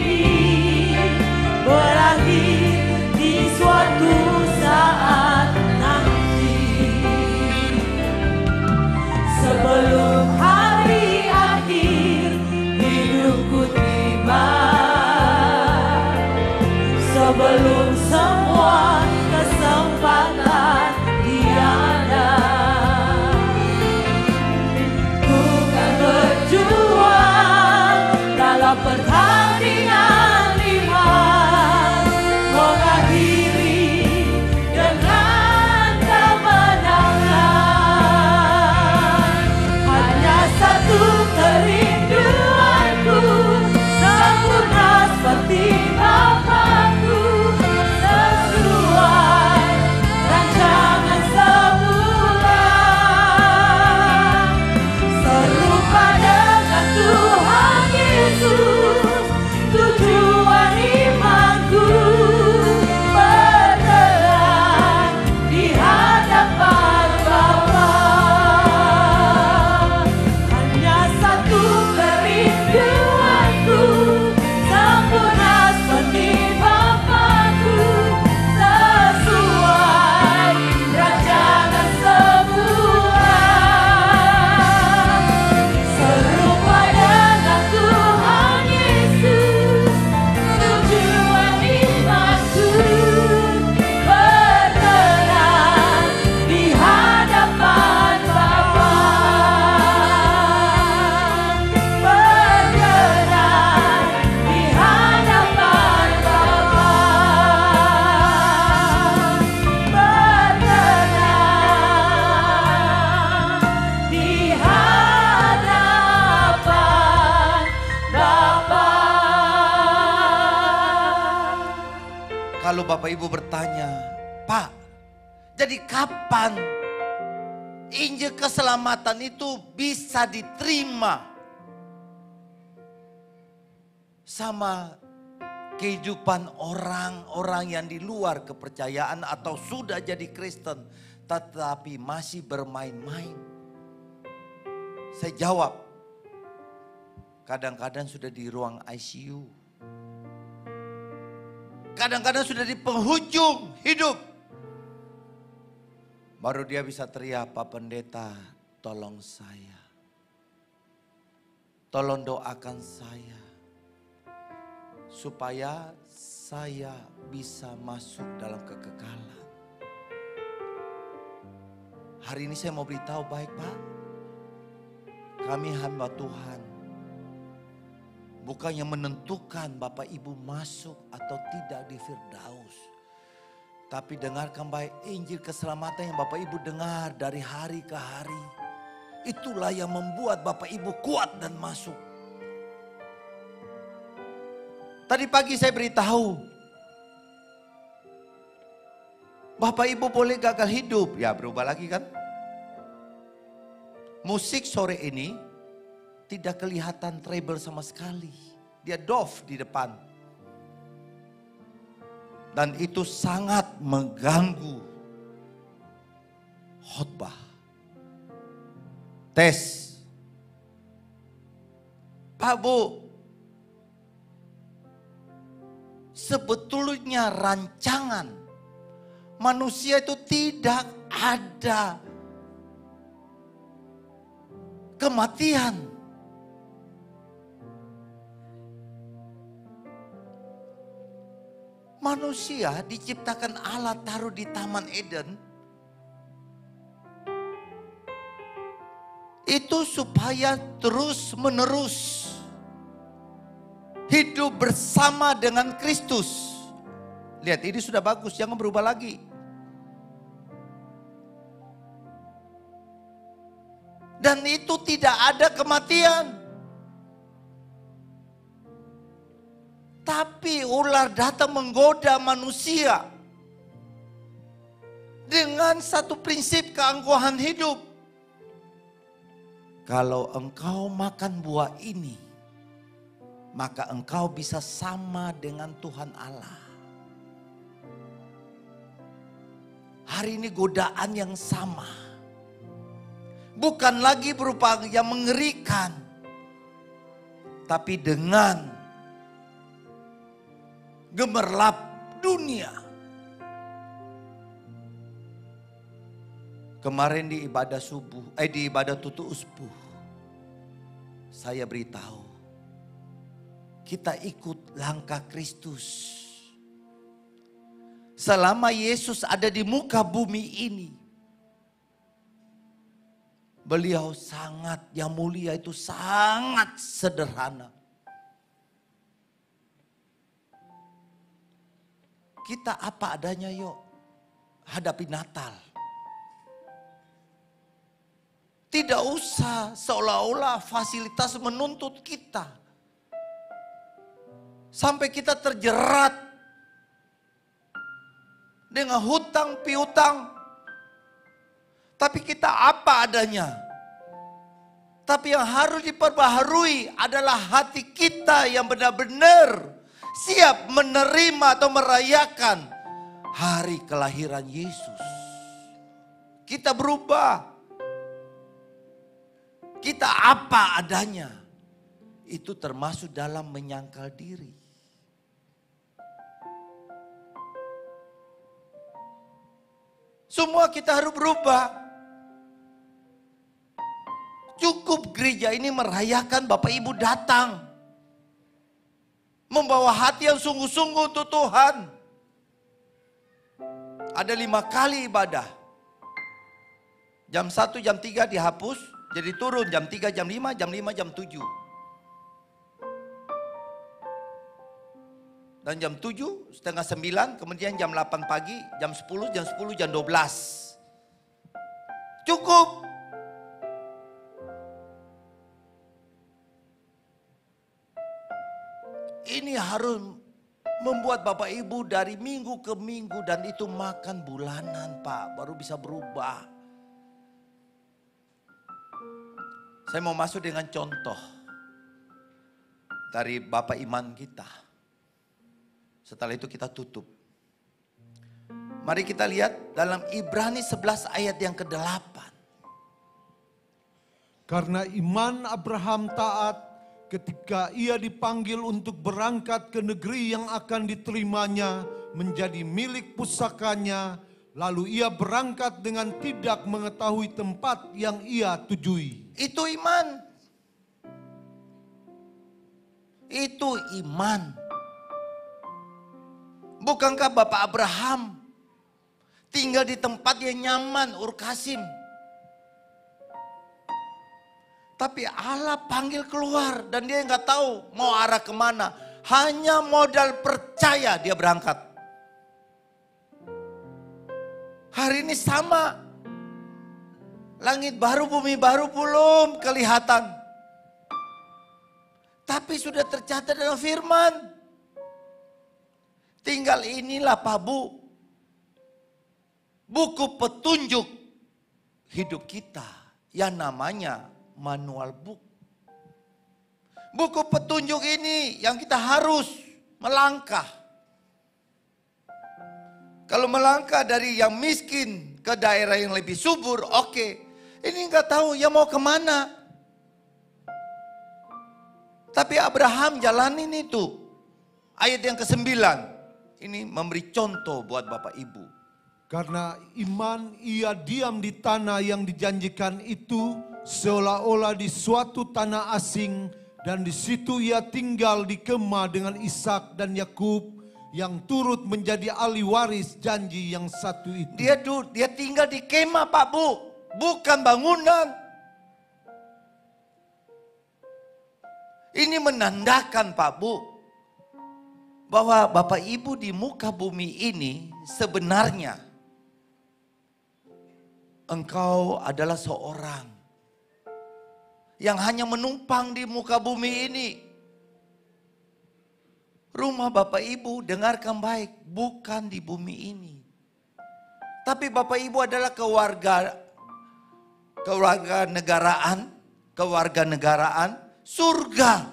Kalau Bapak Ibu bertanya, Pak, jadi kapan Injil keselamatan itu bisa diterima sama kehidupan orang-orang yang di luar kepercayaan atau sudah jadi Kristen tetapi masih bermain-main? Saya jawab, kadang-kadang sudah di ruang I C U. Kadang-kadang sudah di penghujung hidup. Baru dia bisa teriak, Pak Pendeta, tolong saya. Tolong doakan saya. Supaya saya bisa masuk dalam kekekalan. Hari ini saya mau beritahu, baik Pak. Kami hamba Tuhan. Bukannya menentukan Bapak Ibu masuk atau tidak di Firdaus. Tapi dengarkan baik, Injil keselamatan yang Bapak Ibu dengar dari hari ke hari. Itulah yang membuat Bapak Ibu kuat dan masuk. Tadi pagi saya beritahu, Bapak Ibu boleh gagal hidup. Ya berubah lagi kan. Musik sore ini tidak kelihatan treble sama sekali. Dia doff di depan. Dan itu sangat mengganggu khotbah. Tes. Pak Bu, sebetulnya rancangan manusia itu tidak ada kematian. Manusia diciptakan Allah taruh di Taman Eden. Itu supaya terus menerus hidup bersama dengan Kristus. Lihat ini sudah bagus, jangan berubah lagi. Dan itu tidak ada kematian. Tapi ular datang menggoda manusia. Dengan satu prinsip keangkuhan hidup. Kalau engkau makan buah ini, maka engkau bisa sama dengan Tuhan Allah. Hari ini godaan yang sama. Bukan lagi berupa yang mengerikan. Tapi dengan gemerlap dunia. Kemarin di ibadah subuh, eh di ibadah tutup usbuh. Saya beritahu. Kita ikut langkah Kristus. Selama Yesus ada di muka bumi ini. Beliau sangat, yang mulia itu sangat sederhana. Kita apa adanya yuk. Hadapi Natal. Tidak usah seolah-olah fasilitas menuntut kita. Sampai kita terjerat dengan hutang piutang. Tapi kita apa adanya. Tapi yang harus diperbaharui adalah hati kita yang benar-benar siap menerima atau merayakan hari kelahiran Yesus. Kita berubah. Kita apa adanya. Itu termasuk dalam menyangkal diri. Semua kita harus berubah. Cukup gereja ini merayakan Bapak Ibu datang. Membawa hati yang sungguh-sungguh untuk Tuhan. Ada lima kali ibadah. Jam satu, jam tiga dihapus. Jadi turun jam tiga, jam lima, jam lima, jam tujuh. Dan jam tujuh, setengah sembilan, kemudian jam delapan pagi, jam sepuluh, jam sepuluh, jam dua belas. Cukup. Ini harus membuat Bapak Ibu dari minggu ke minggu dan itu makan bulanan Pak, baru bisa berubah. Saya mau masuk dengan contoh dari Bapak Iman kita. Setelah itu kita tutup. Mari kita lihat dalam Ibrani sebelas ayat yang kedelapan. Karena iman Abraham taat ketika ia dipanggil untuk berangkat ke negeri yang akan diterimanya menjadi milik pusakanya, lalu ia berangkat dengan tidak mengetahui tempat yang ia tujui. Itu iman. Itu iman. Bukankah Bapak Abraham tinggal di tempat yang nyaman, Ur Kasdim? Tapi Allah panggil keluar dan dia nggak tahu mau arah kemana. Hanya modal percaya dia berangkat. Hari ini sama. Langit baru, bumi baru belum kelihatan. Tapi sudah tercatat dalam firman. Tinggal inilah Pak Bu. Buku petunjuk hidup kita yang namanya manual book. Buku petunjuk ini yang kita harus melangkah. Kalau melangkah dari yang miskin ke daerah yang lebih subur, oke. Okay. Ini nggak tahu ya mau kemana. Tapi Abraham jalanin itu. Ayat yang kesembilan. Ini memberi contoh buat Bapak Ibu. Karena iman ia diam di tanah yang dijanjikan itu, seolah-olah di suatu tanah asing, dan di situ ia tinggal di kemah dengan Ishak dan Yakub yang turut menjadi ahli waris janji yang satu itu. Dia dia tinggal di kemah Pak Bu, bukan bangunan. Ini menandakan Pak Bu bahwa Bapak Ibu di muka bumi ini sebenarnya engkau adalah seorang yang hanya menumpang di muka bumi ini. Rumah Bapak Ibu, dengarkan baik, bukan di bumi ini. Tapi Bapak Ibu adalah keluarga keluarga negaraan, keluarga negaraan surga.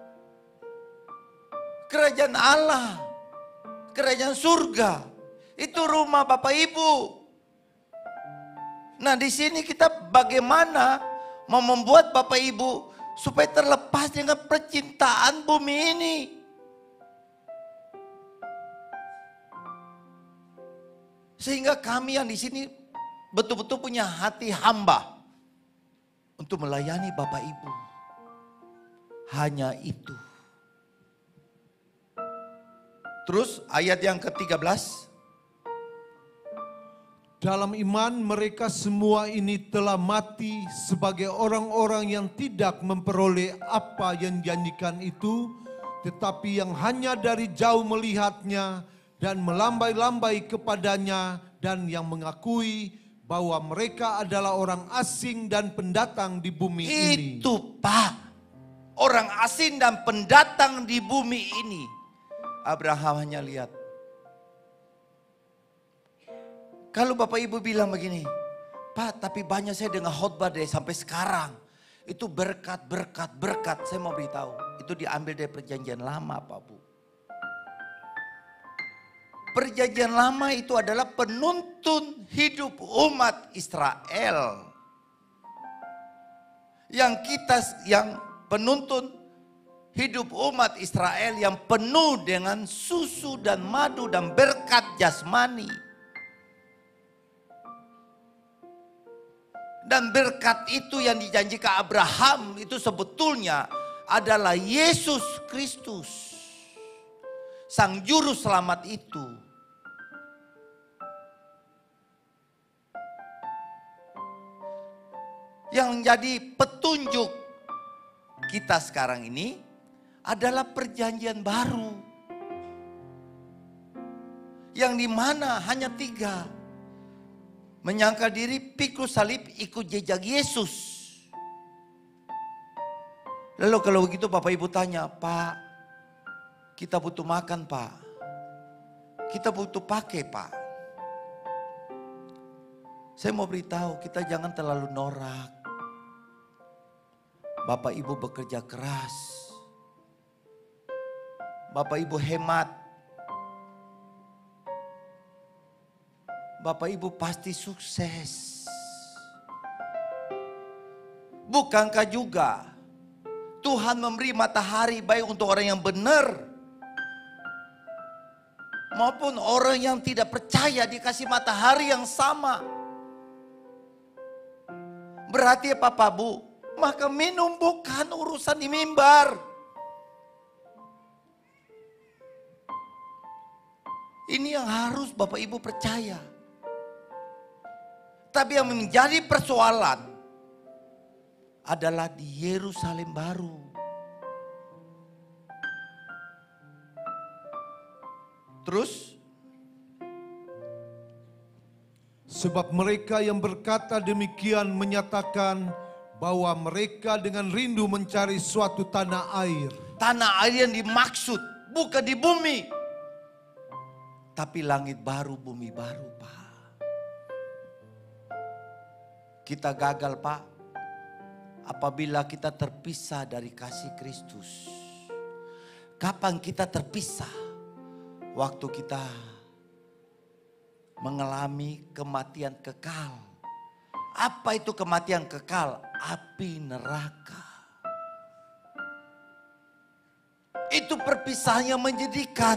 Kerajaan Allah, kerajaan surga. Itu rumah Bapak Ibu. Nah, di sini kita bagaimana mau membuat Bapak Ibu supaya terlepas dengan percintaan bumi ini. Sehingga kami yang di sini betul-betul punya hati hamba untuk melayani Bapak Ibu. Hanya itu. Terus ayat yang ke tiga belas. Dalam iman mereka semua ini telah mati sebagai orang-orang yang tidak memperoleh apa yang dijanjikan itu, tetapi yang hanya dari jauh melihatnya dan melambai-lambai kepadanya, dan yang mengakui bahwa mereka adalah orang asing dan pendatang di bumi ini. Itu Pak, orang asing dan pendatang di bumi ini. Abraham hanya lihat. Kalau Bapak Ibu bilang begini, Pak tapi banyak saya dengar khotbah dari sampai sekarang. Itu berkat, berkat, berkat. Saya mau beritahu, itu diambil dari perjanjian lama Pak Bu. Perjanjian lama itu adalah penuntun hidup umat Israel. Yang kita, yang penuntun hidup umat Israel yang penuh dengan susu dan madu dan berkat jasmani. Dan berkat itu yang dijanjikan Abraham itu sebetulnya adalah Yesus Kristus. Sang juru selamat itu. Yang menjadi petunjuk kita sekarang ini adalah perjanjian baru. Yang dimana hanya tiga. Menyangkal diri, pikul salib, ikut jejak Yesus. Lalu kalau begitu Bapak Ibu tanya, Pak, kita butuh makan Pak. Kita butuh pakai, Pak. Saya mau beritahu, kita jangan terlalu norak. Bapak Ibu bekerja keras. Bapak Ibu hemat. Bapak Ibu pasti sukses. Bukankah juga Tuhan memberi matahari baik untuk orang yang benar maupun orang yang tidak percaya dikasih matahari yang sama. Berarti apa Pak Bu? Maka minum bukan urusan di mimbar. Ini yang harus Bapak Ibu percaya. Tapi yang menjadi persoalan adalah di Yerusalem baru. Terus? Sebab mereka yang berkata demikian menyatakan bahwa mereka dengan rindu mencari suatu tanah air. Tanah air yang dimaksud bukan di bumi. Tapi langit baru, bumi baru, Pak. Kita gagal, Pak, apabila kita terpisah dari kasih Kristus. Kapan kita terpisah? Waktu kita mengalami kematian kekal. Apa itu kematian kekal? Api neraka. Itu perpisahannya menyedihkan.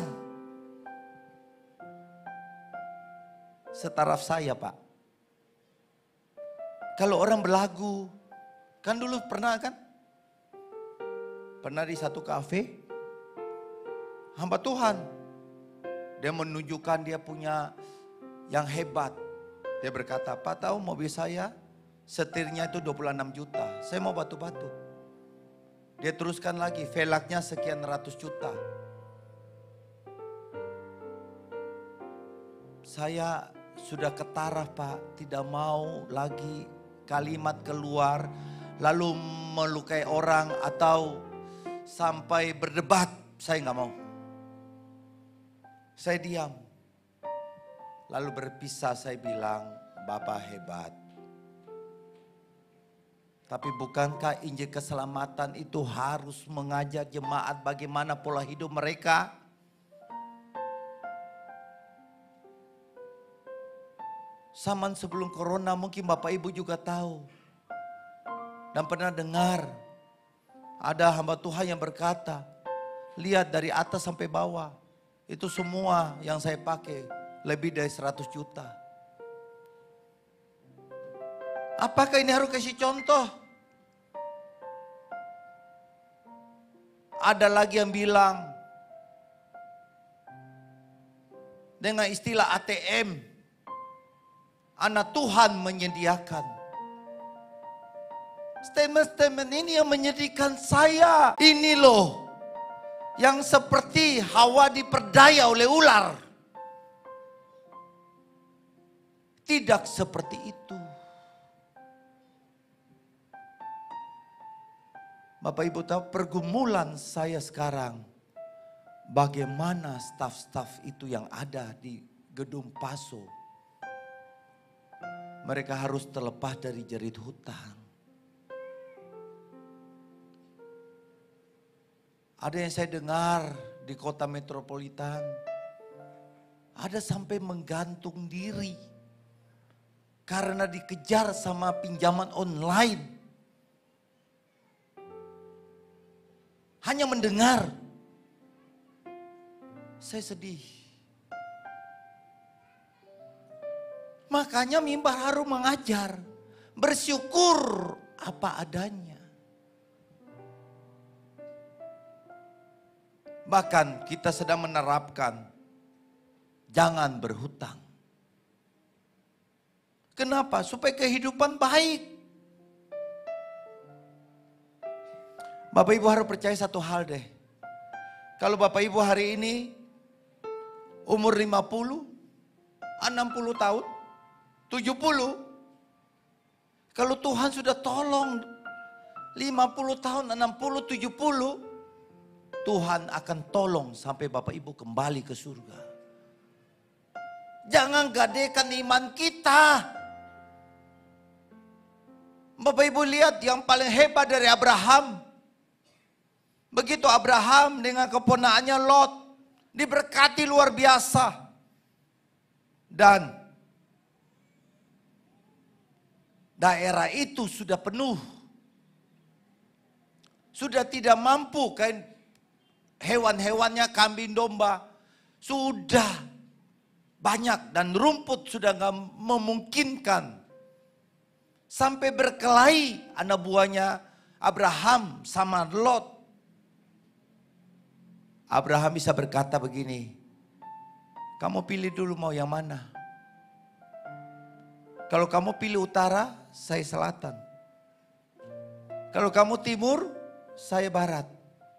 Setaraf saya, Pak. Kalau orang berlagu, kan dulu pernah kan? Pernah di satu kafe, hamba Tuhan. Dia menunjukkan dia punya yang hebat. Dia berkata, Pak tahu mobil saya setirnya itu dua puluh enam juta. Saya mau batu-batu. Dia teruskan lagi, velgnya sekian ratus juta. Saya sudah ketaraf Pak, tidak mau lagi kalimat keluar lalu melukai orang atau sampai berdebat. Saya nggak mau. Saya diam. Lalu berpisah saya bilang, Bapak hebat. Tapi bukankah Injil keselamatan itu harus mengajak jemaat bagaimana pola hidup mereka? Zaman sebelum corona mungkin Bapak Ibu juga tahu. Dan pernah dengar ada hamba Tuhan yang berkata, lihat dari atas sampai bawah. Itu semua yang saya pakai lebih dari seratus juta. Apakah ini harus kasih contoh? Ada lagi yang bilang dengan istilah A T M, anak Tuhan menyediakan. Statement-statement ini yang menyedihkan saya. Ini loh yang seperti Hawa diperdaya oleh ular. Tidak seperti itu. Bapak Ibu tahu pergumulan saya sekarang. Bagaimana staf-staf itu yang ada di gedung Paso. Mereka harus terlepas dari jerit hutang. Ada yang saya dengar di kota metropolitan. Ada sampai menggantung diri. Karena dikejar sama pinjaman online. Hanya mendengar. Saya sedih. Makanya mimbar harus mengajar. Bersyukur apa adanya. Bahkan kita sedang menerapkan jangan berhutang. Kenapa? Supaya kehidupan baik. Bapak Ibu harus percaya satu hal deh. Kalau Bapak Ibu hari ini umur lima puluh, enam puluh tahun, tujuh puluh. Kalau Tuhan sudah tolong lima puluh tahun, enam puluh, tujuh puluh. Tuhan akan tolong sampai Bapak Ibu kembali ke surga. Jangan gadekan iman kita. Bapak Ibu lihat yang paling hebat dari Abraham. Begitu Abraham dengan keponakannya Lot diberkati luar biasa. Dan daerah itu sudah penuh. Sudah tidak mampu kan hewan-hewannya, kambing domba. Sudah banyak dan rumput sudah gak memungkinkan. Sampai berkelahi anak buahnya Abraham sama Lot. Abraham bisa berkata begini, kamu pilih dulu mau yang mana. Kalau kamu pilih utara, saya selatan. Kalau kamu timur, saya barat.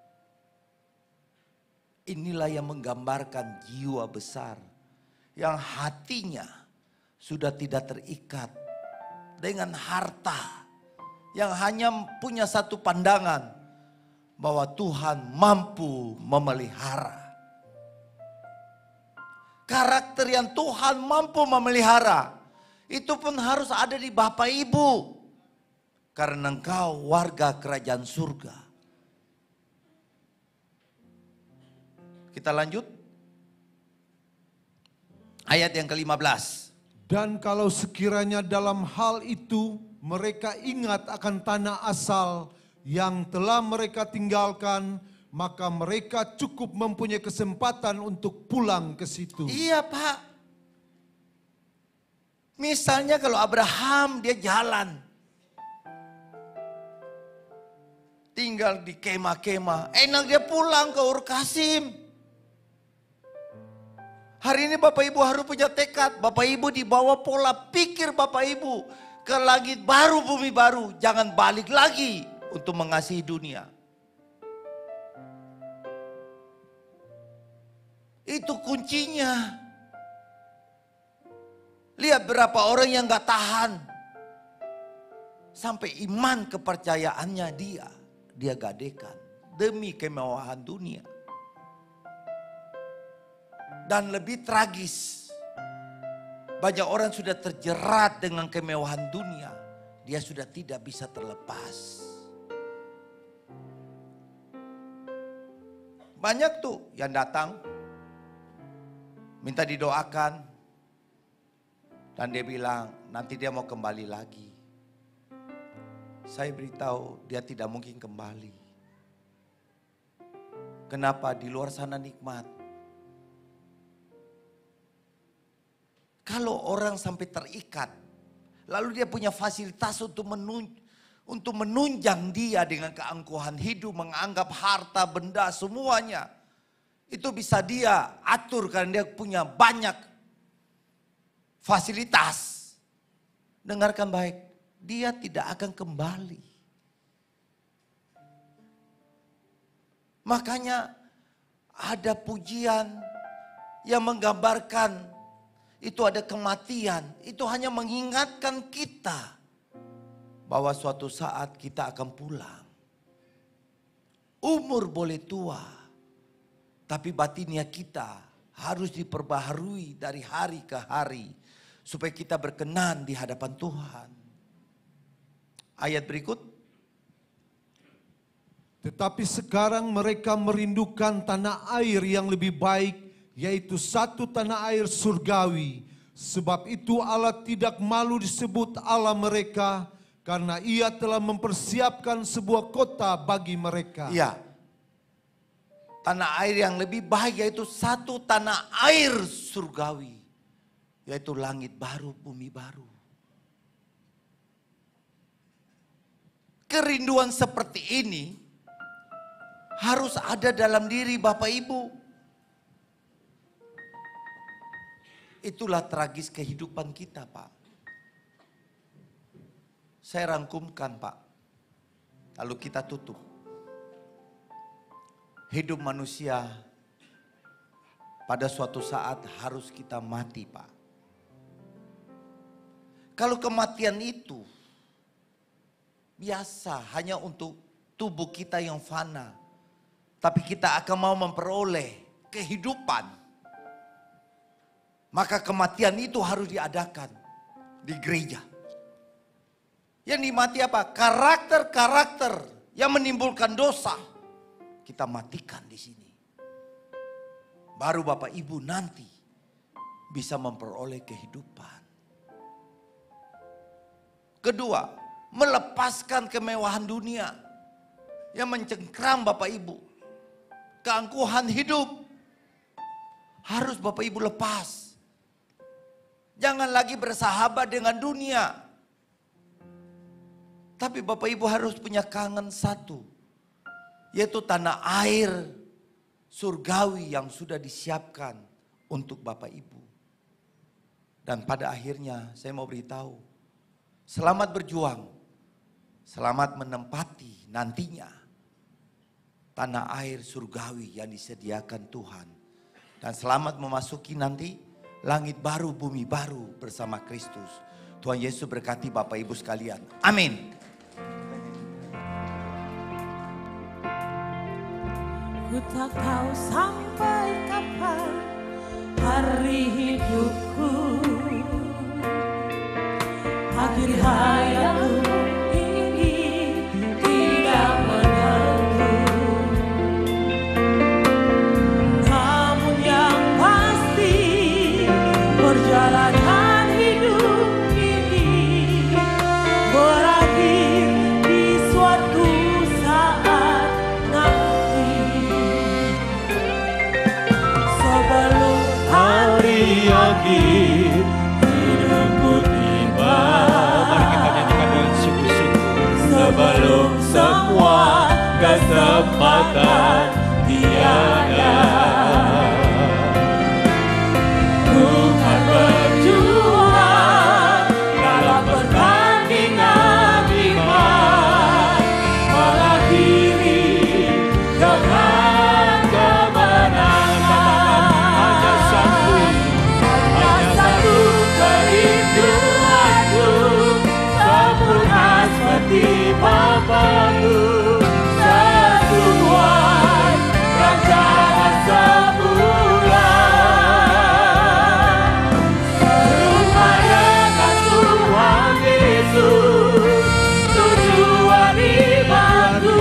Inilah yang menggambarkan jiwa besar. Yang hatinya sudah tidak terikat dengan harta. Yang hanya punya satu pandangan. Bahwa Tuhan mampu memelihara. Karakter yang Tuhan mampu memelihara. Itu pun harus ada di Bapak Ibu. Karena engkau warga kerajaan surga. Kita lanjut. Ayat yang kelima belas. Dan kalau sekiranya dalam hal itu mereka ingat akan tanah asal yang telah mereka tinggalkan, maka mereka cukup mempunyai kesempatan untuk pulang ke situ. Iya Pak. Misalnya kalau Abraham dia jalan. Tinggal di kemah-kemah. Enak dia pulang ke Ur Kasdim. Hari ini Bapak Ibu harus punya tekad. Bapak Ibu dibawa pola pikir Bapak Ibu. Ke langit baru, bumi baru. Jangan balik lagi untuk mengasihi dunia. Itu kuncinya. Lihat berapa orang yang gak tahan. Sampai iman kepercayaannya dia. Dia gadekan. Demi kemewahan dunia. Dan lebih tragis. Banyak orang sudah terjerat dengan kemewahan dunia. Dia sudah tidak bisa terlepas. Banyak tuh yang datang. Minta didoakan. Dan dia bilang nanti dia mau kembali lagi. Saya beritahu dia tidak mungkin kembali. Kenapa? Di luar sana nikmat. Kalau orang sampai terikat, lalu dia punya fasilitas untuk menunj untuk menunjang dia dengan keangkuhan hidup, menganggap harta, benda, semuanya. Itu bisa dia atur karena dia punya banyak fasilitas. Dengarkan baik, dia tidak akan kembali. Makanya ada pujian yang menggambarkan itu ada kematian. Itu hanya mengingatkan kita bahwa suatu saat kita akan pulang. Umur boleh tua, tapi batinnya kita harus diperbaharui dari hari ke hari. Supaya kita berkenan di hadapan Tuhan. Ayat berikut. Tetapi sekarang mereka merindukan tanah air yang lebih baik, yaitu satu tanah air surgawi. Sebab itu Allah tidak malu disebut Allah mereka, karena Ia telah mempersiapkan sebuah kota bagi mereka. Iya. Tanah air yang lebih baik yaitu satu tanah air surgawi. Yaitu langit baru, bumi baru. Kerinduan seperti ini harus ada dalam diri Bapak Ibu. Itulah tragis kehidupan kita, Pak. Saya rangkumkan, Pak. Lalu kita tutup. Hidup manusia pada suatu saat harus kita mati, Pak. Kalau kematian itu biasa hanya untuk tubuh kita yang fana. Tapi kita akan mau memperoleh kehidupan. Maka kematian itu harus diadakan di gereja. Yang dimati apa? Karakter-karakter yang menimbulkan dosa. Kita matikan di sini. Baru Bapak Ibu nanti bisa memperoleh kehidupan. Kedua, melepaskan kemewahan dunia yang mencengkram Bapak Ibu. Keangkuhan hidup harus Bapak Ibu lepas. Jangan lagi bersahabat dengan dunia. Tapi Bapak Ibu harus punya kangen satu, yaitu tanah air surgawi yang sudah disiapkan untuk Bapak Ibu. Dan pada akhirnya saya mau beritahu, selamat berjuang, selamat menempati nantinya tanah air surgawi yang disediakan Tuhan. Dan selamat memasuki nanti langit baru, bumi baru bersama Kristus. Tuhan Yesus berkati Bapak Ibu sekalian. Amin. Ku tak tahu sampai kapan hari hidupku, akhir hayatku ini tidak menentu. Namun yang pasti perjalanan hidup ini berakhir di suatu saat nanti. Sebelum hari akhir hidupku tiba, Mari kita nyanyikan dengan sungguh-sungguh. sebelum semua kesempatan tiada, ku kan berjuang dalam pertandingan iman, mengakhiri dengan kemenangan. Hanya satu, Hanya satu kerinduanku, sempurna seperti Bapa-Ku, sesuai rancangan semula. Serupa dengan Tuhan Yesus, tujuan imanku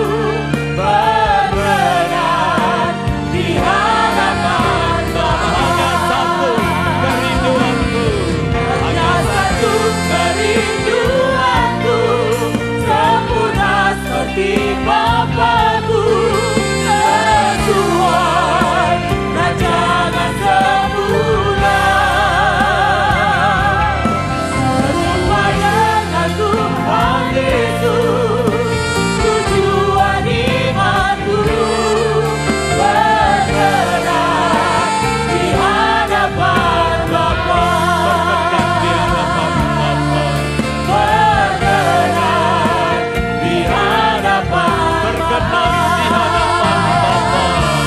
berkenan di hadapan Bapa. hanya satu kerinduanku. Hanya satu kerinduanku, sempurna seperti Bapa-Ku, sesuai rancangan semula. Serupa dengan Tuhan Yesus, tujuan imanku berkenan di hadapan Bapa. Berkenan di hadapan Berkenan di hadapan Bapa.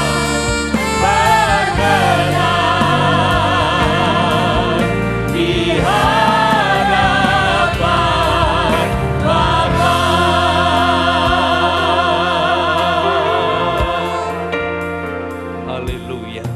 Berkenan di hadapan Bapa. Haleluya.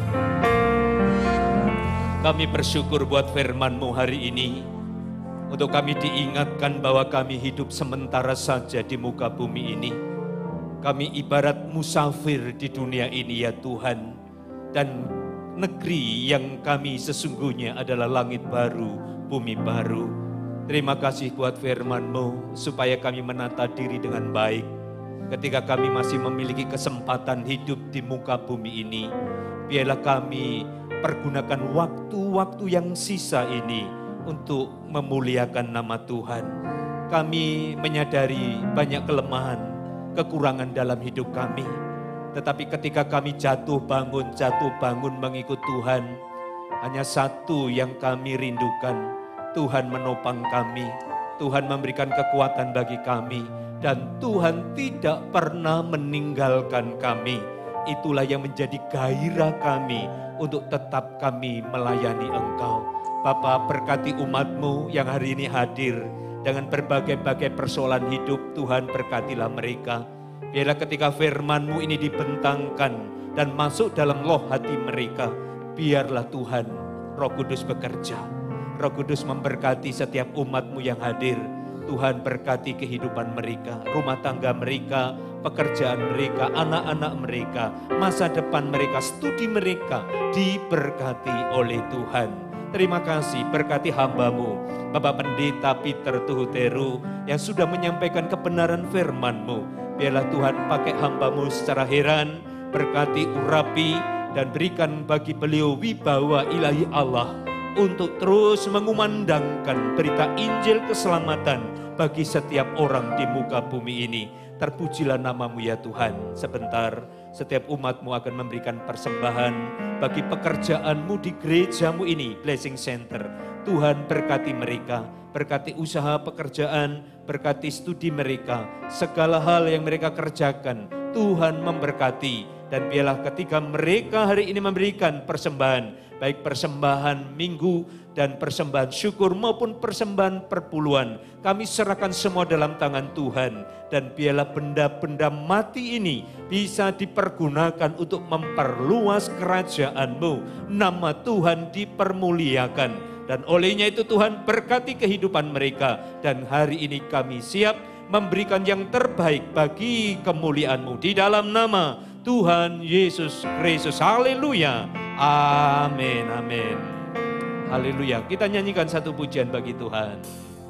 Kami bersyukur buat firman-Mu hari ini. Untuk kami diingatkan bahwa kami hidup sementara saja di muka bumi ini. Kami ibarat musafir di dunia ini ya Tuhan. Dan negeri yang kami sesungguhnya adalah langit baru, bumi baru. Terima kasih buat firman-Mu supaya kami menata diri dengan baik. Ketika kami masih memiliki kesempatan hidup di muka bumi ini, biarlah kami pergunakan waktu-waktu yang sisa ini untuk memuliakan nama Tuhan. Kami menyadari banyak kelemahan, kekurangan dalam hidup kami. Tetapi ketika kami jatuh bangun, jatuh bangun mengikut Tuhan, hanya satu yang kami rindukan, Tuhan menopang kami, Tuhan memberikan kekuatan bagi kami, dan Tuhan tidak pernah meninggalkan kami. Itulah yang menjadi gairah kami untuk tetap kami melayani Engkau. Bapa, berkati umat-Mu yang hari ini hadir dengan berbagai-bagai persoalan hidup. Tuhan, berkatilah mereka. Biarlah ketika firman-Mu ini dibentangkan dan masuk dalam loh hati mereka, biarlah Tuhan Roh Kudus bekerja. Roh Kudus memberkati setiap umat-Mu yang hadir. Tuhan berkati kehidupan mereka, rumah tangga mereka, pekerjaan mereka, anak-anak mereka, masa depan mereka, studi mereka diberkati oleh Tuhan. Terima kasih, berkati hamba-Mu, Bapak Pendeta Peter Tuhuteru yang sudah menyampaikan kebenaran firman-Mu. Biarlah Tuhan pakai hamba-Mu secara heran, berkati, urapi, dan berikan bagi beliau wibawa ilahi Allah untuk terus mengumandangkan berita Injil keselamatan bagi setiap orang di muka bumi ini. Terpujilah nama-Mu ya Tuhan. Sebentar setiap umat-Mu akan memberikan persembahan bagi pekerjaan-Mu di gereja-Mu ini, Blessing Center. Tuhan berkati mereka, berkati usaha pekerjaan, berkati studi mereka, segala hal yang mereka kerjakan, Tuhan memberkati. Dan biarlah ketika mereka hari ini memberikan persembahan, baik persembahan minggu dan persembahan syukur maupun persembahan perpuluhan, kami serahkan semua dalam tangan Tuhan. Dan biarlah benda-benda mati ini bisa dipergunakan untuk memperluas kerajaan-Mu. Nama Tuhan dipermuliakan. Dan olehnya itu Tuhan berkati kehidupan mereka. Dan hari ini kami siap memberikan yang terbaik bagi kemuliaan-Mu. Di dalam nama Tuhan Yesus Kristus. Haleluya. Amin. Amin. Haleluya. Kita nyanyikan satu pujian bagi Tuhan.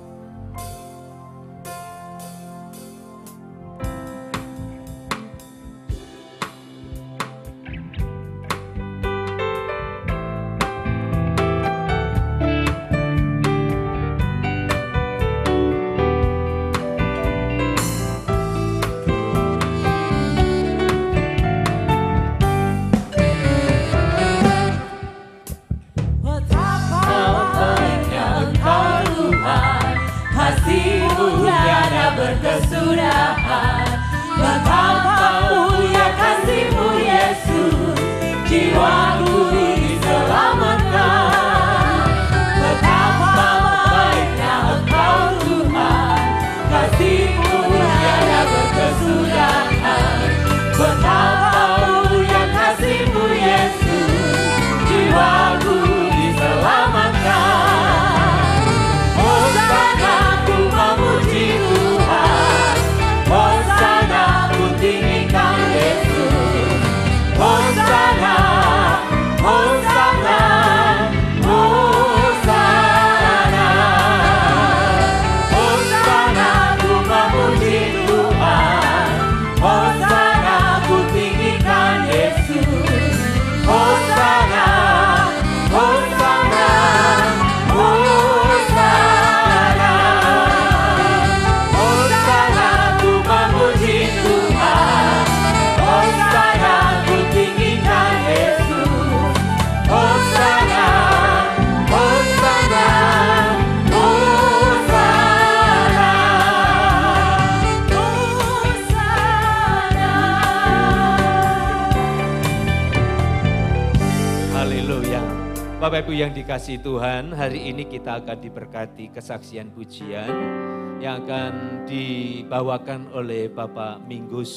Bapak Ibu yang dikasihi Tuhan, hari ini kita akan diberkati kesaksian pujian yang akan dibawakan oleh Bapak Minggus.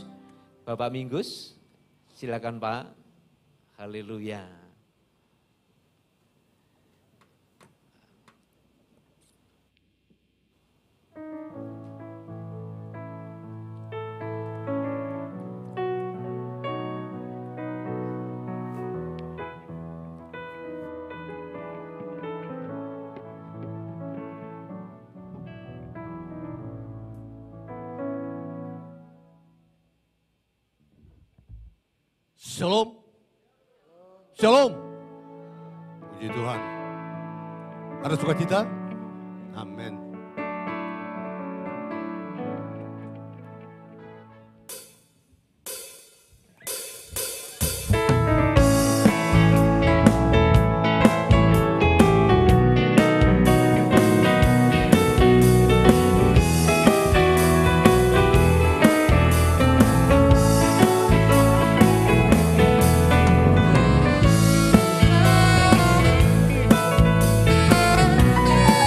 Bapak Minggus, silakan Pak. Haleluya. Shalom. Shalom. Puji Tuhan. Ada sukacita? Amin. Haleluya.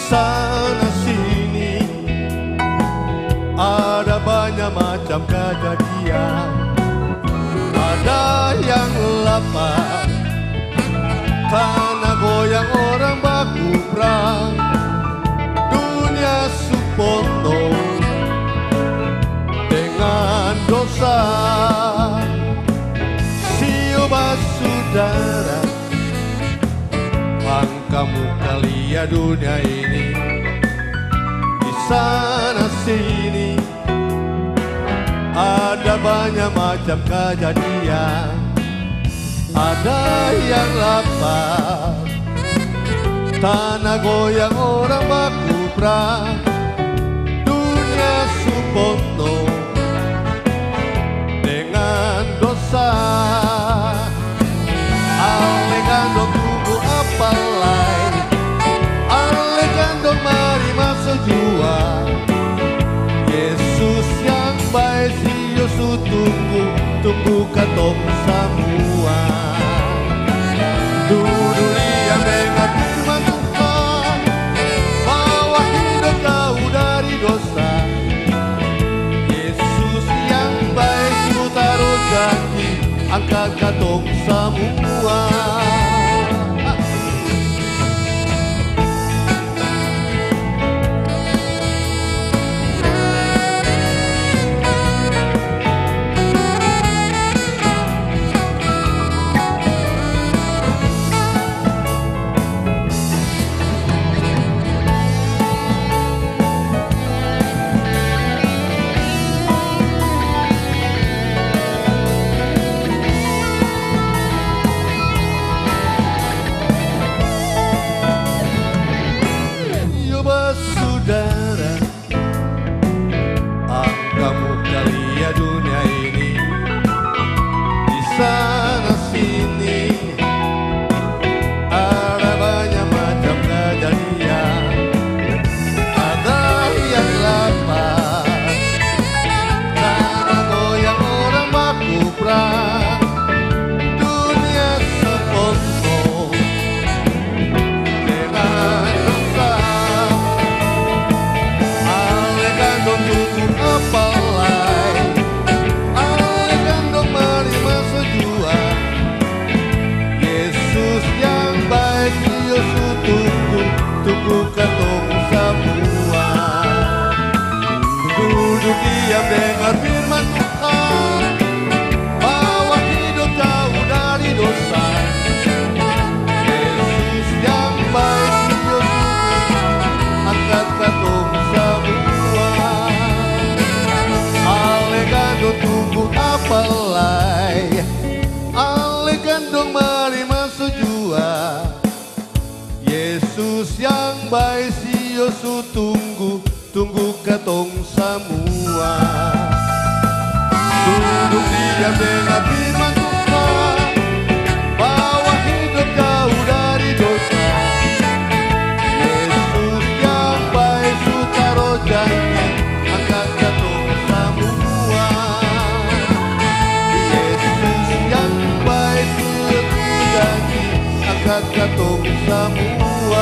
sana sini ada banyak macam kejadian. Ada yang lapar, tanah goyang orang baku perang, dunia sepotong dengan dosa. Siapa saudara, kamu kali ya dunia ini, di sana sini ada banyak macam kejadian. Ada yang lapar, tanah goyang orang baku perang, dunia sepotong dengan dosa. Alegando tubuh apalai, alegando mari masuk jua. Yesus yang baik si Yesus tunggu, tunggu katong semua. Dunia dengar firman Tuhan, bahwa hidup jauh dari dosa. Yesus yang baik si taruh janji, angkat katong semua. Dengar firman Tuhan, bahwa hidup jauh dari dosa. Yesus yang baik, Yesus angkat katong semua. Alegando tunggu apalai, alegando mari masuk jua. Yesus yang baik, si Yesus tunggu, tunggu katong semua. Duduk diam dengar firman Tuhan, bahwa hidup jauh dari dosa. Yesus yang baik sutaro janji, angkat katong semua. Yesus yang baik sutaro janji, angkat katong semua.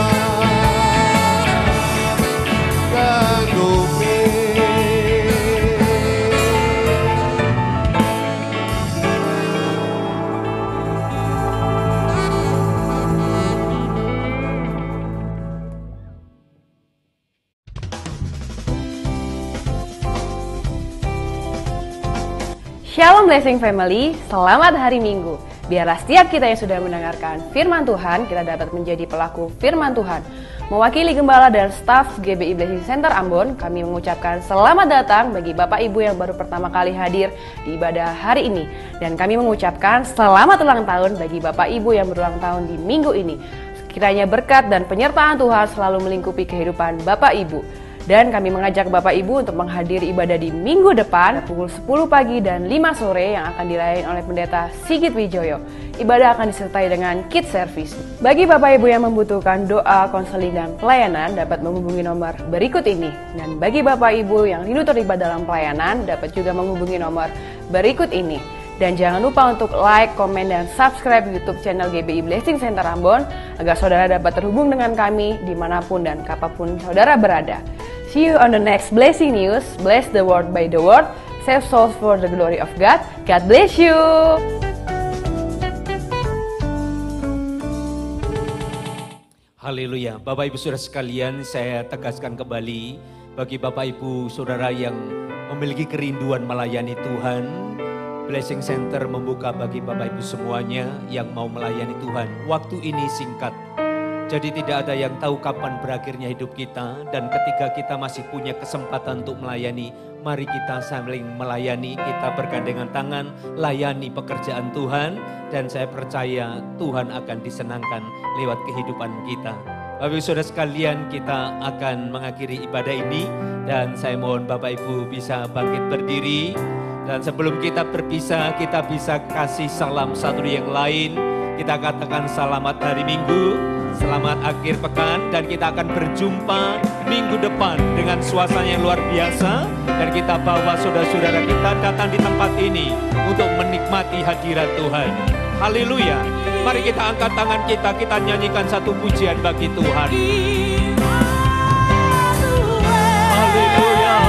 Shalom Blessing Family, selamat hari Minggu. Biarlah setiap kita yang sudah mendengarkan firman Tuhan, kita dapat menjadi pelaku firman Tuhan. Mewakili Gembala dan staf G B I Blessing Center Ambon, kami mengucapkan selamat datang bagi Bapak Ibu yang baru pertama kali hadir di ibadah hari ini. Dan kami mengucapkan selamat ulang tahun bagi Bapak Ibu yang berulang tahun di minggu ini. Kiranya berkat dan penyertaan Tuhan selalu melingkupi kehidupan Bapak Ibu. Dan kami mengajak Bapak Ibu untuk menghadiri ibadah di minggu depan pukul sepuluh pagi dan lima sore yang akan dilayani oleh Pendeta Sigit Wijoyo. Ibadah akan disertai dengan kids service. Bagi Bapak Ibu yang membutuhkan doa, konseling, dan pelayanan dapat menghubungi nomor berikut ini. Dan bagi Bapak Ibu yang rindu terlibat dalam pelayanan dapat juga menghubungi nomor berikut ini. Dan jangan lupa untuk like, komen, dan subscribe YouTube channel G B I Blessing Center Ambon agar saudara dapat terhubung dengan kami dimanapun dan kapanpun saudara berada. See you on the next Blessing News. Bless the world by the word. Save souls for the glory of God. God bless you. Haleluya. Bapak Ibu Saudara sekalian, saya tegaskan kembali bagi Bapak Ibu Saudara yang memiliki kerinduan melayani Tuhan, Blessing Center membuka bagi Bapak Ibu semuanya yang mau melayani Tuhan. Waktu ini singkat, jadi tidak ada yang tahu kapan berakhirnya hidup kita. Dan ketika kita masih punya kesempatan untuk melayani, mari kita saling melayani, kita bergandengan tangan, layani pekerjaan Tuhan. Dan saya percaya Tuhan akan disenangkan lewat kehidupan kita. Bapak Ibu Saudara sekalian, kita akan mengakhiri ibadah ini. Dan saya mohon Bapak Ibu bisa bangkit berdiri. Dan sebelum kita berpisah, kita bisa kasih salam satu yang lain. Kita katakan selamat hari Minggu, selamat akhir pekan, dan kita akan berjumpa minggu depan dengan suasana yang luar biasa. Dan kita bawa saudara-saudara kita datang di tempat ini untuk menikmati hadirat Tuhan. Haleluya. Mari kita angkat tangan kita, kita nyanyikan satu pujian bagi Tuhan. Haleluya.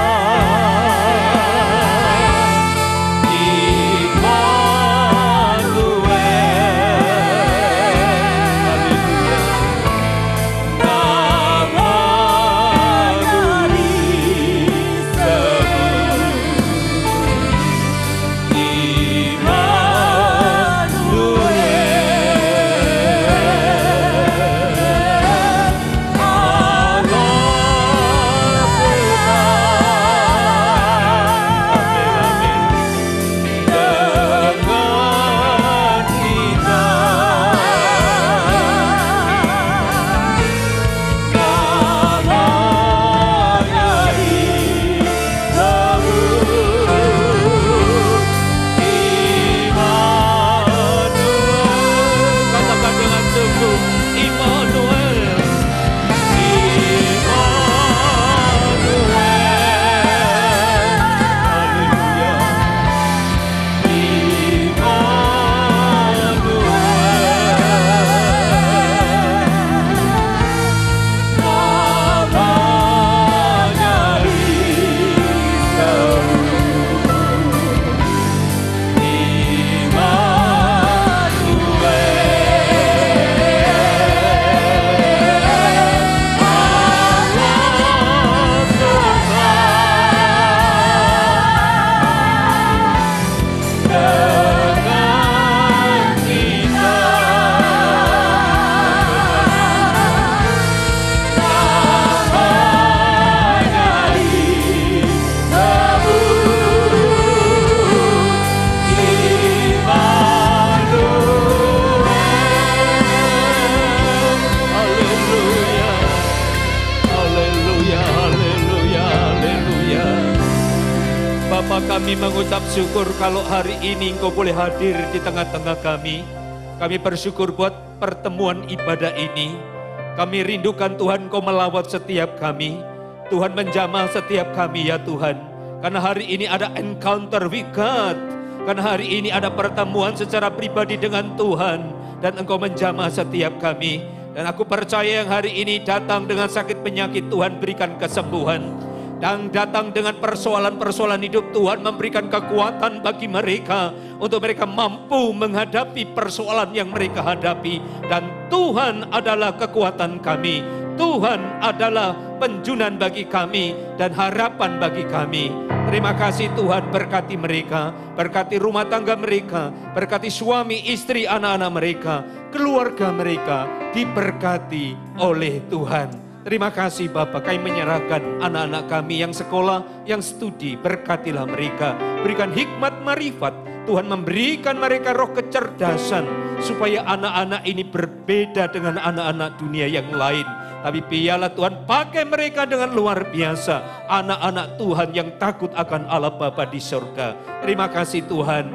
Kami mengucap syukur kalau hari ini Engkau boleh hadir di tengah-tengah kami. Kami bersyukur buat pertemuan ibadah ini. Kami rindukan Tuhan Engkau melawat setiap kami. Tuhan menjamah setiap kami ya Tuhan. Karena hari ini ada encounter with God. Karena hari ini ada pertemuan secara pribadi dengan Tuhan. Dan Engkau menjamah setiap kami. Dan aku percaya yang hari ini datang dengan sakit penyakit, Tuhan berikan kesembuhan. Dan datang dengan persoalan-persoalan hidup, Tuhan memberikan kekuatan bagi mereka untuk mereka mampu menghadapi persoalan yang mereka hadapi. Dan Tuhan adalah kekuatan kami, Tuhan adalah penjunan bagi kami dan harapan bagi kami. Terima kasih Tuhan, berkati mereka, berkati rumah tangga mereka, berkati suami, istri, anak-anak mereka, keluarga mereka diberkati oleh Tuhan. Terima kasih Bapak, kami menyerahkan anak-anak kami yang sekolah, yang studi, berkatilah mereka. Berikan hikmat marifat, Tuhan memberikan mereka roh kecerdasan, supaya anak-anak ini berbeda dengan anak-anak dunia yang lain. Tapi biarlah Tuhan pakai mereka dengan luar biasa, anak-anak Tuhan yang takut akan Allah Bapa di surga. Terima kasih Tuhan.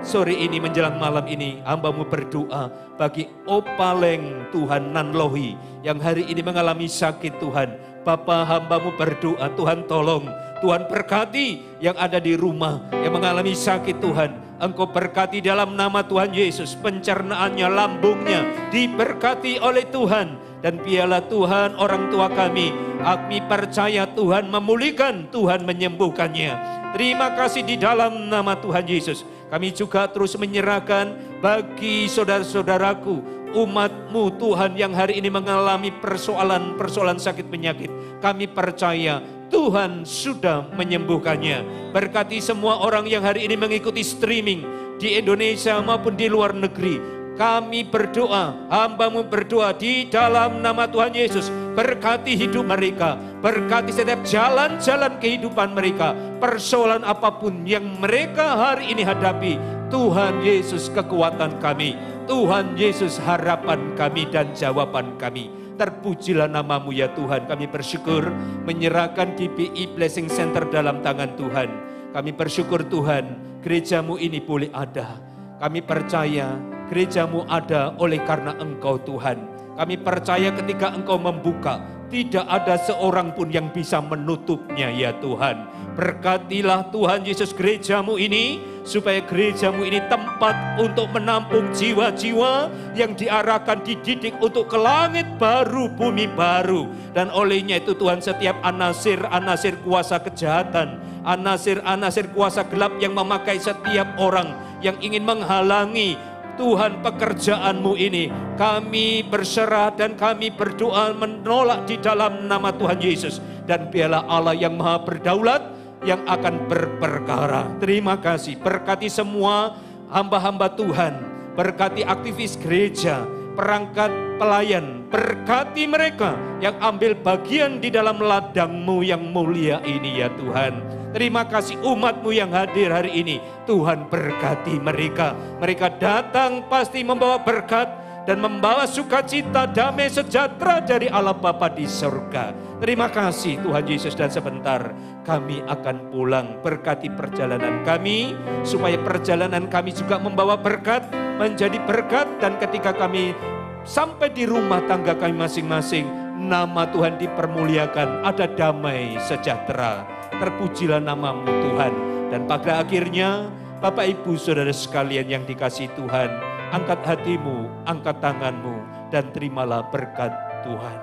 sore ini menjelang malam ini hamba-Mu berdoa bagi Opaleng Tuhan Nanlohi yang hari ini mengalami sakit Tuhan. Bapa, hamba-Mu berdoa, Tuhan tolong, Tuhan berkati yang ada di rumah yang mengalami sakit Tuhan. Engkau berkati dalam nama Tuhan Yesus, pencernaannya, lambungnya diberkati oleh Tuhan. Dan biarlah Tuhan orang tua kami, kami percaya Tuhan memulihkan, Tuhan menyembuhkannya. Terima kasih di dalam nama Tuhan Yesus. Kami juga terus menyerahkan bagi saudara-saudaraku, umat-Mu Tuhan yang hari ini mengalami persoalan-persoalan sakit penyakit. Kami percaya Tuhan sudah menyembuhkannya. Berkati semua orang yang hari ini mengikuti streaming di Indonesia maupun di luar negeri. Kami berdoa, hamba-Mu berdoa di dalam nama Tuhan Yesus. Berkati hidup mereka, berkati setiap jalan-jalan kehidupan mereka. Persoalan apapun yang mereka hari ini hadapi, Tuhan Yesus kekuatan kami, Tuhan Yesus harapan kami dan jawaban kami. Terpujilah nama-Mu ya Tuhan. Kami bersyukur menyerahkan G B I Blessing Center dalam tangan Tuhan. Kami bersyukur Tuhan, gereja-Mu ini boleh ada. Kami percaya gereja-Mu ada oleh karena Engkau Tuhan. Kami percaya ketika Engkau membuka, tidak ada seorang pun yang bisa menutupnya ya Tuhan. Berkatilah Tuhan Yesus gereja-Mu ini, supaya gereja-Mu ini tempat untuk menampung jiwa-jiwa yang diarahkan, dididik untuk ke langit baru, bumi baru. Dan olehnya itu Tuhan, setiap anasir-anasir kuasa kejahatan, anasir-anasir kuasa gelap yang memakai setiap orang yang ingin menghalangi Tuhan pekerjaan-Mu ini, kami berserah dan kami berdoa menolak di dalam nama Tuhan Yesus. Dan biarlah Allah yang maha berdaulat yang akan berperkara. Terima kasih, berkati semua hamba-hamba Tuhan, berkati aktivis gereja, perangkat pelayan, berkati mereka yang ambil bagian di dalam ladang-Mu yang mulia ini ya Tuhan. Terima kasih umat-Mu yang hadir hari ini, Tuhan berkati mereka. Mereka datang pasti membawa berkat dan membawa sukacita, damai sejahtera dari Allah Bapa di surga. Terima kasih Tuhan Yesus, dan sebentar kami akan pulang. Berkati perjalanan kami, supaya perjalanan kami juga membawa berkat, menjadi berkat. Dan ketika kami sampai di rumah tangga kami masing-masing, nama Tuhan dipermuliakan, ada damai sejahtera. Terpujilah nama-Mu Tuhan. Dan pada akhirnya Bapak Ibu Saudara sekalian yang dikasihi Tuhan, angkat hatimu, angkat tanganmu, dan terimalah berkat Tuhan.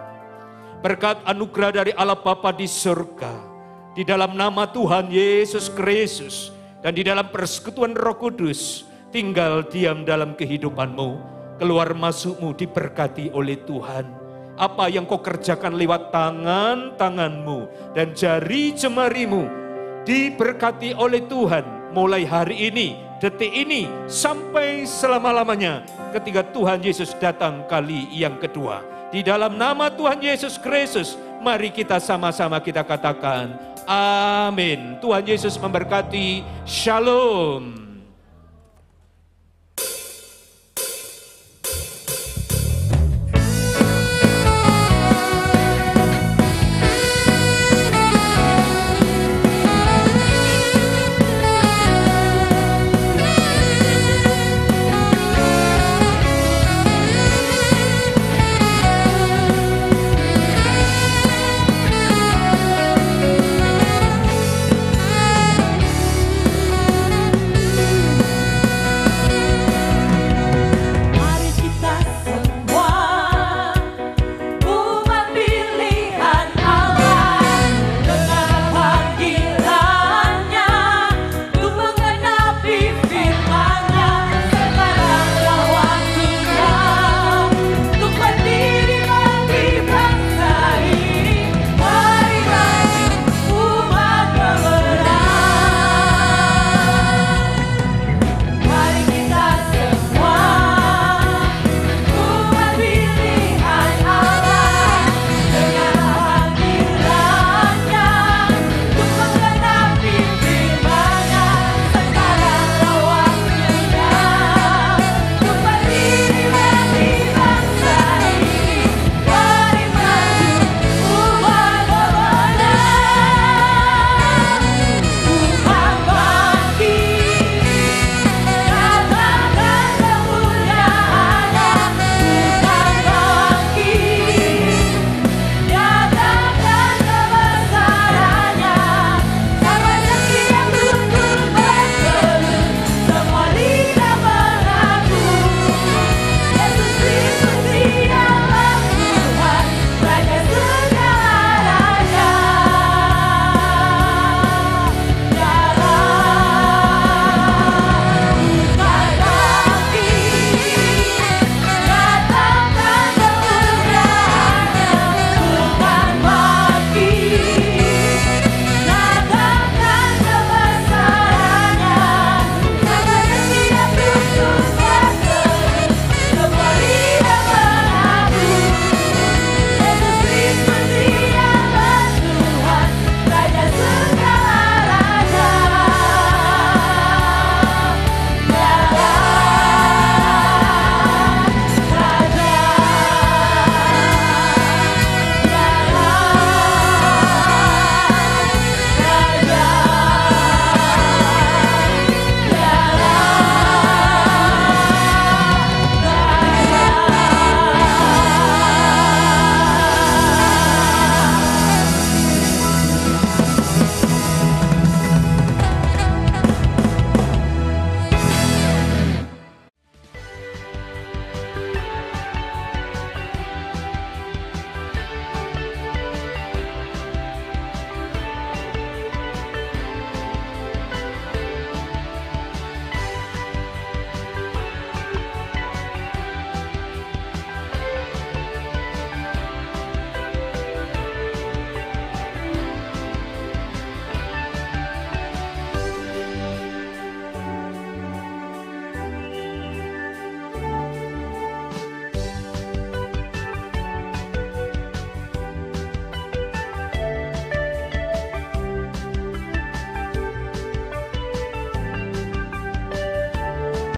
Berkat anugerah dari Allah Bapa di surga, di dalam nama Tuhan Yesus Kristus, dan di dalam persekutuan Roh Kudus, tinggal diam dalam kehidupanmu. Keluar masukmu diberkati oleh Tuhan. Apa yang kau kerjakan lewat tangan-tanganmu dan jari jemarimu diberkati oleh Tuhan mulai hari ini, detik ini, sampai selama-lamanya ketika Tuhan Yesus datang kali yang kedua. Di dalam nama Tuhan Yesus Kristus, mari kita sama-sama kita katakan amin. Tuhan Yesus memberkati. Shalom.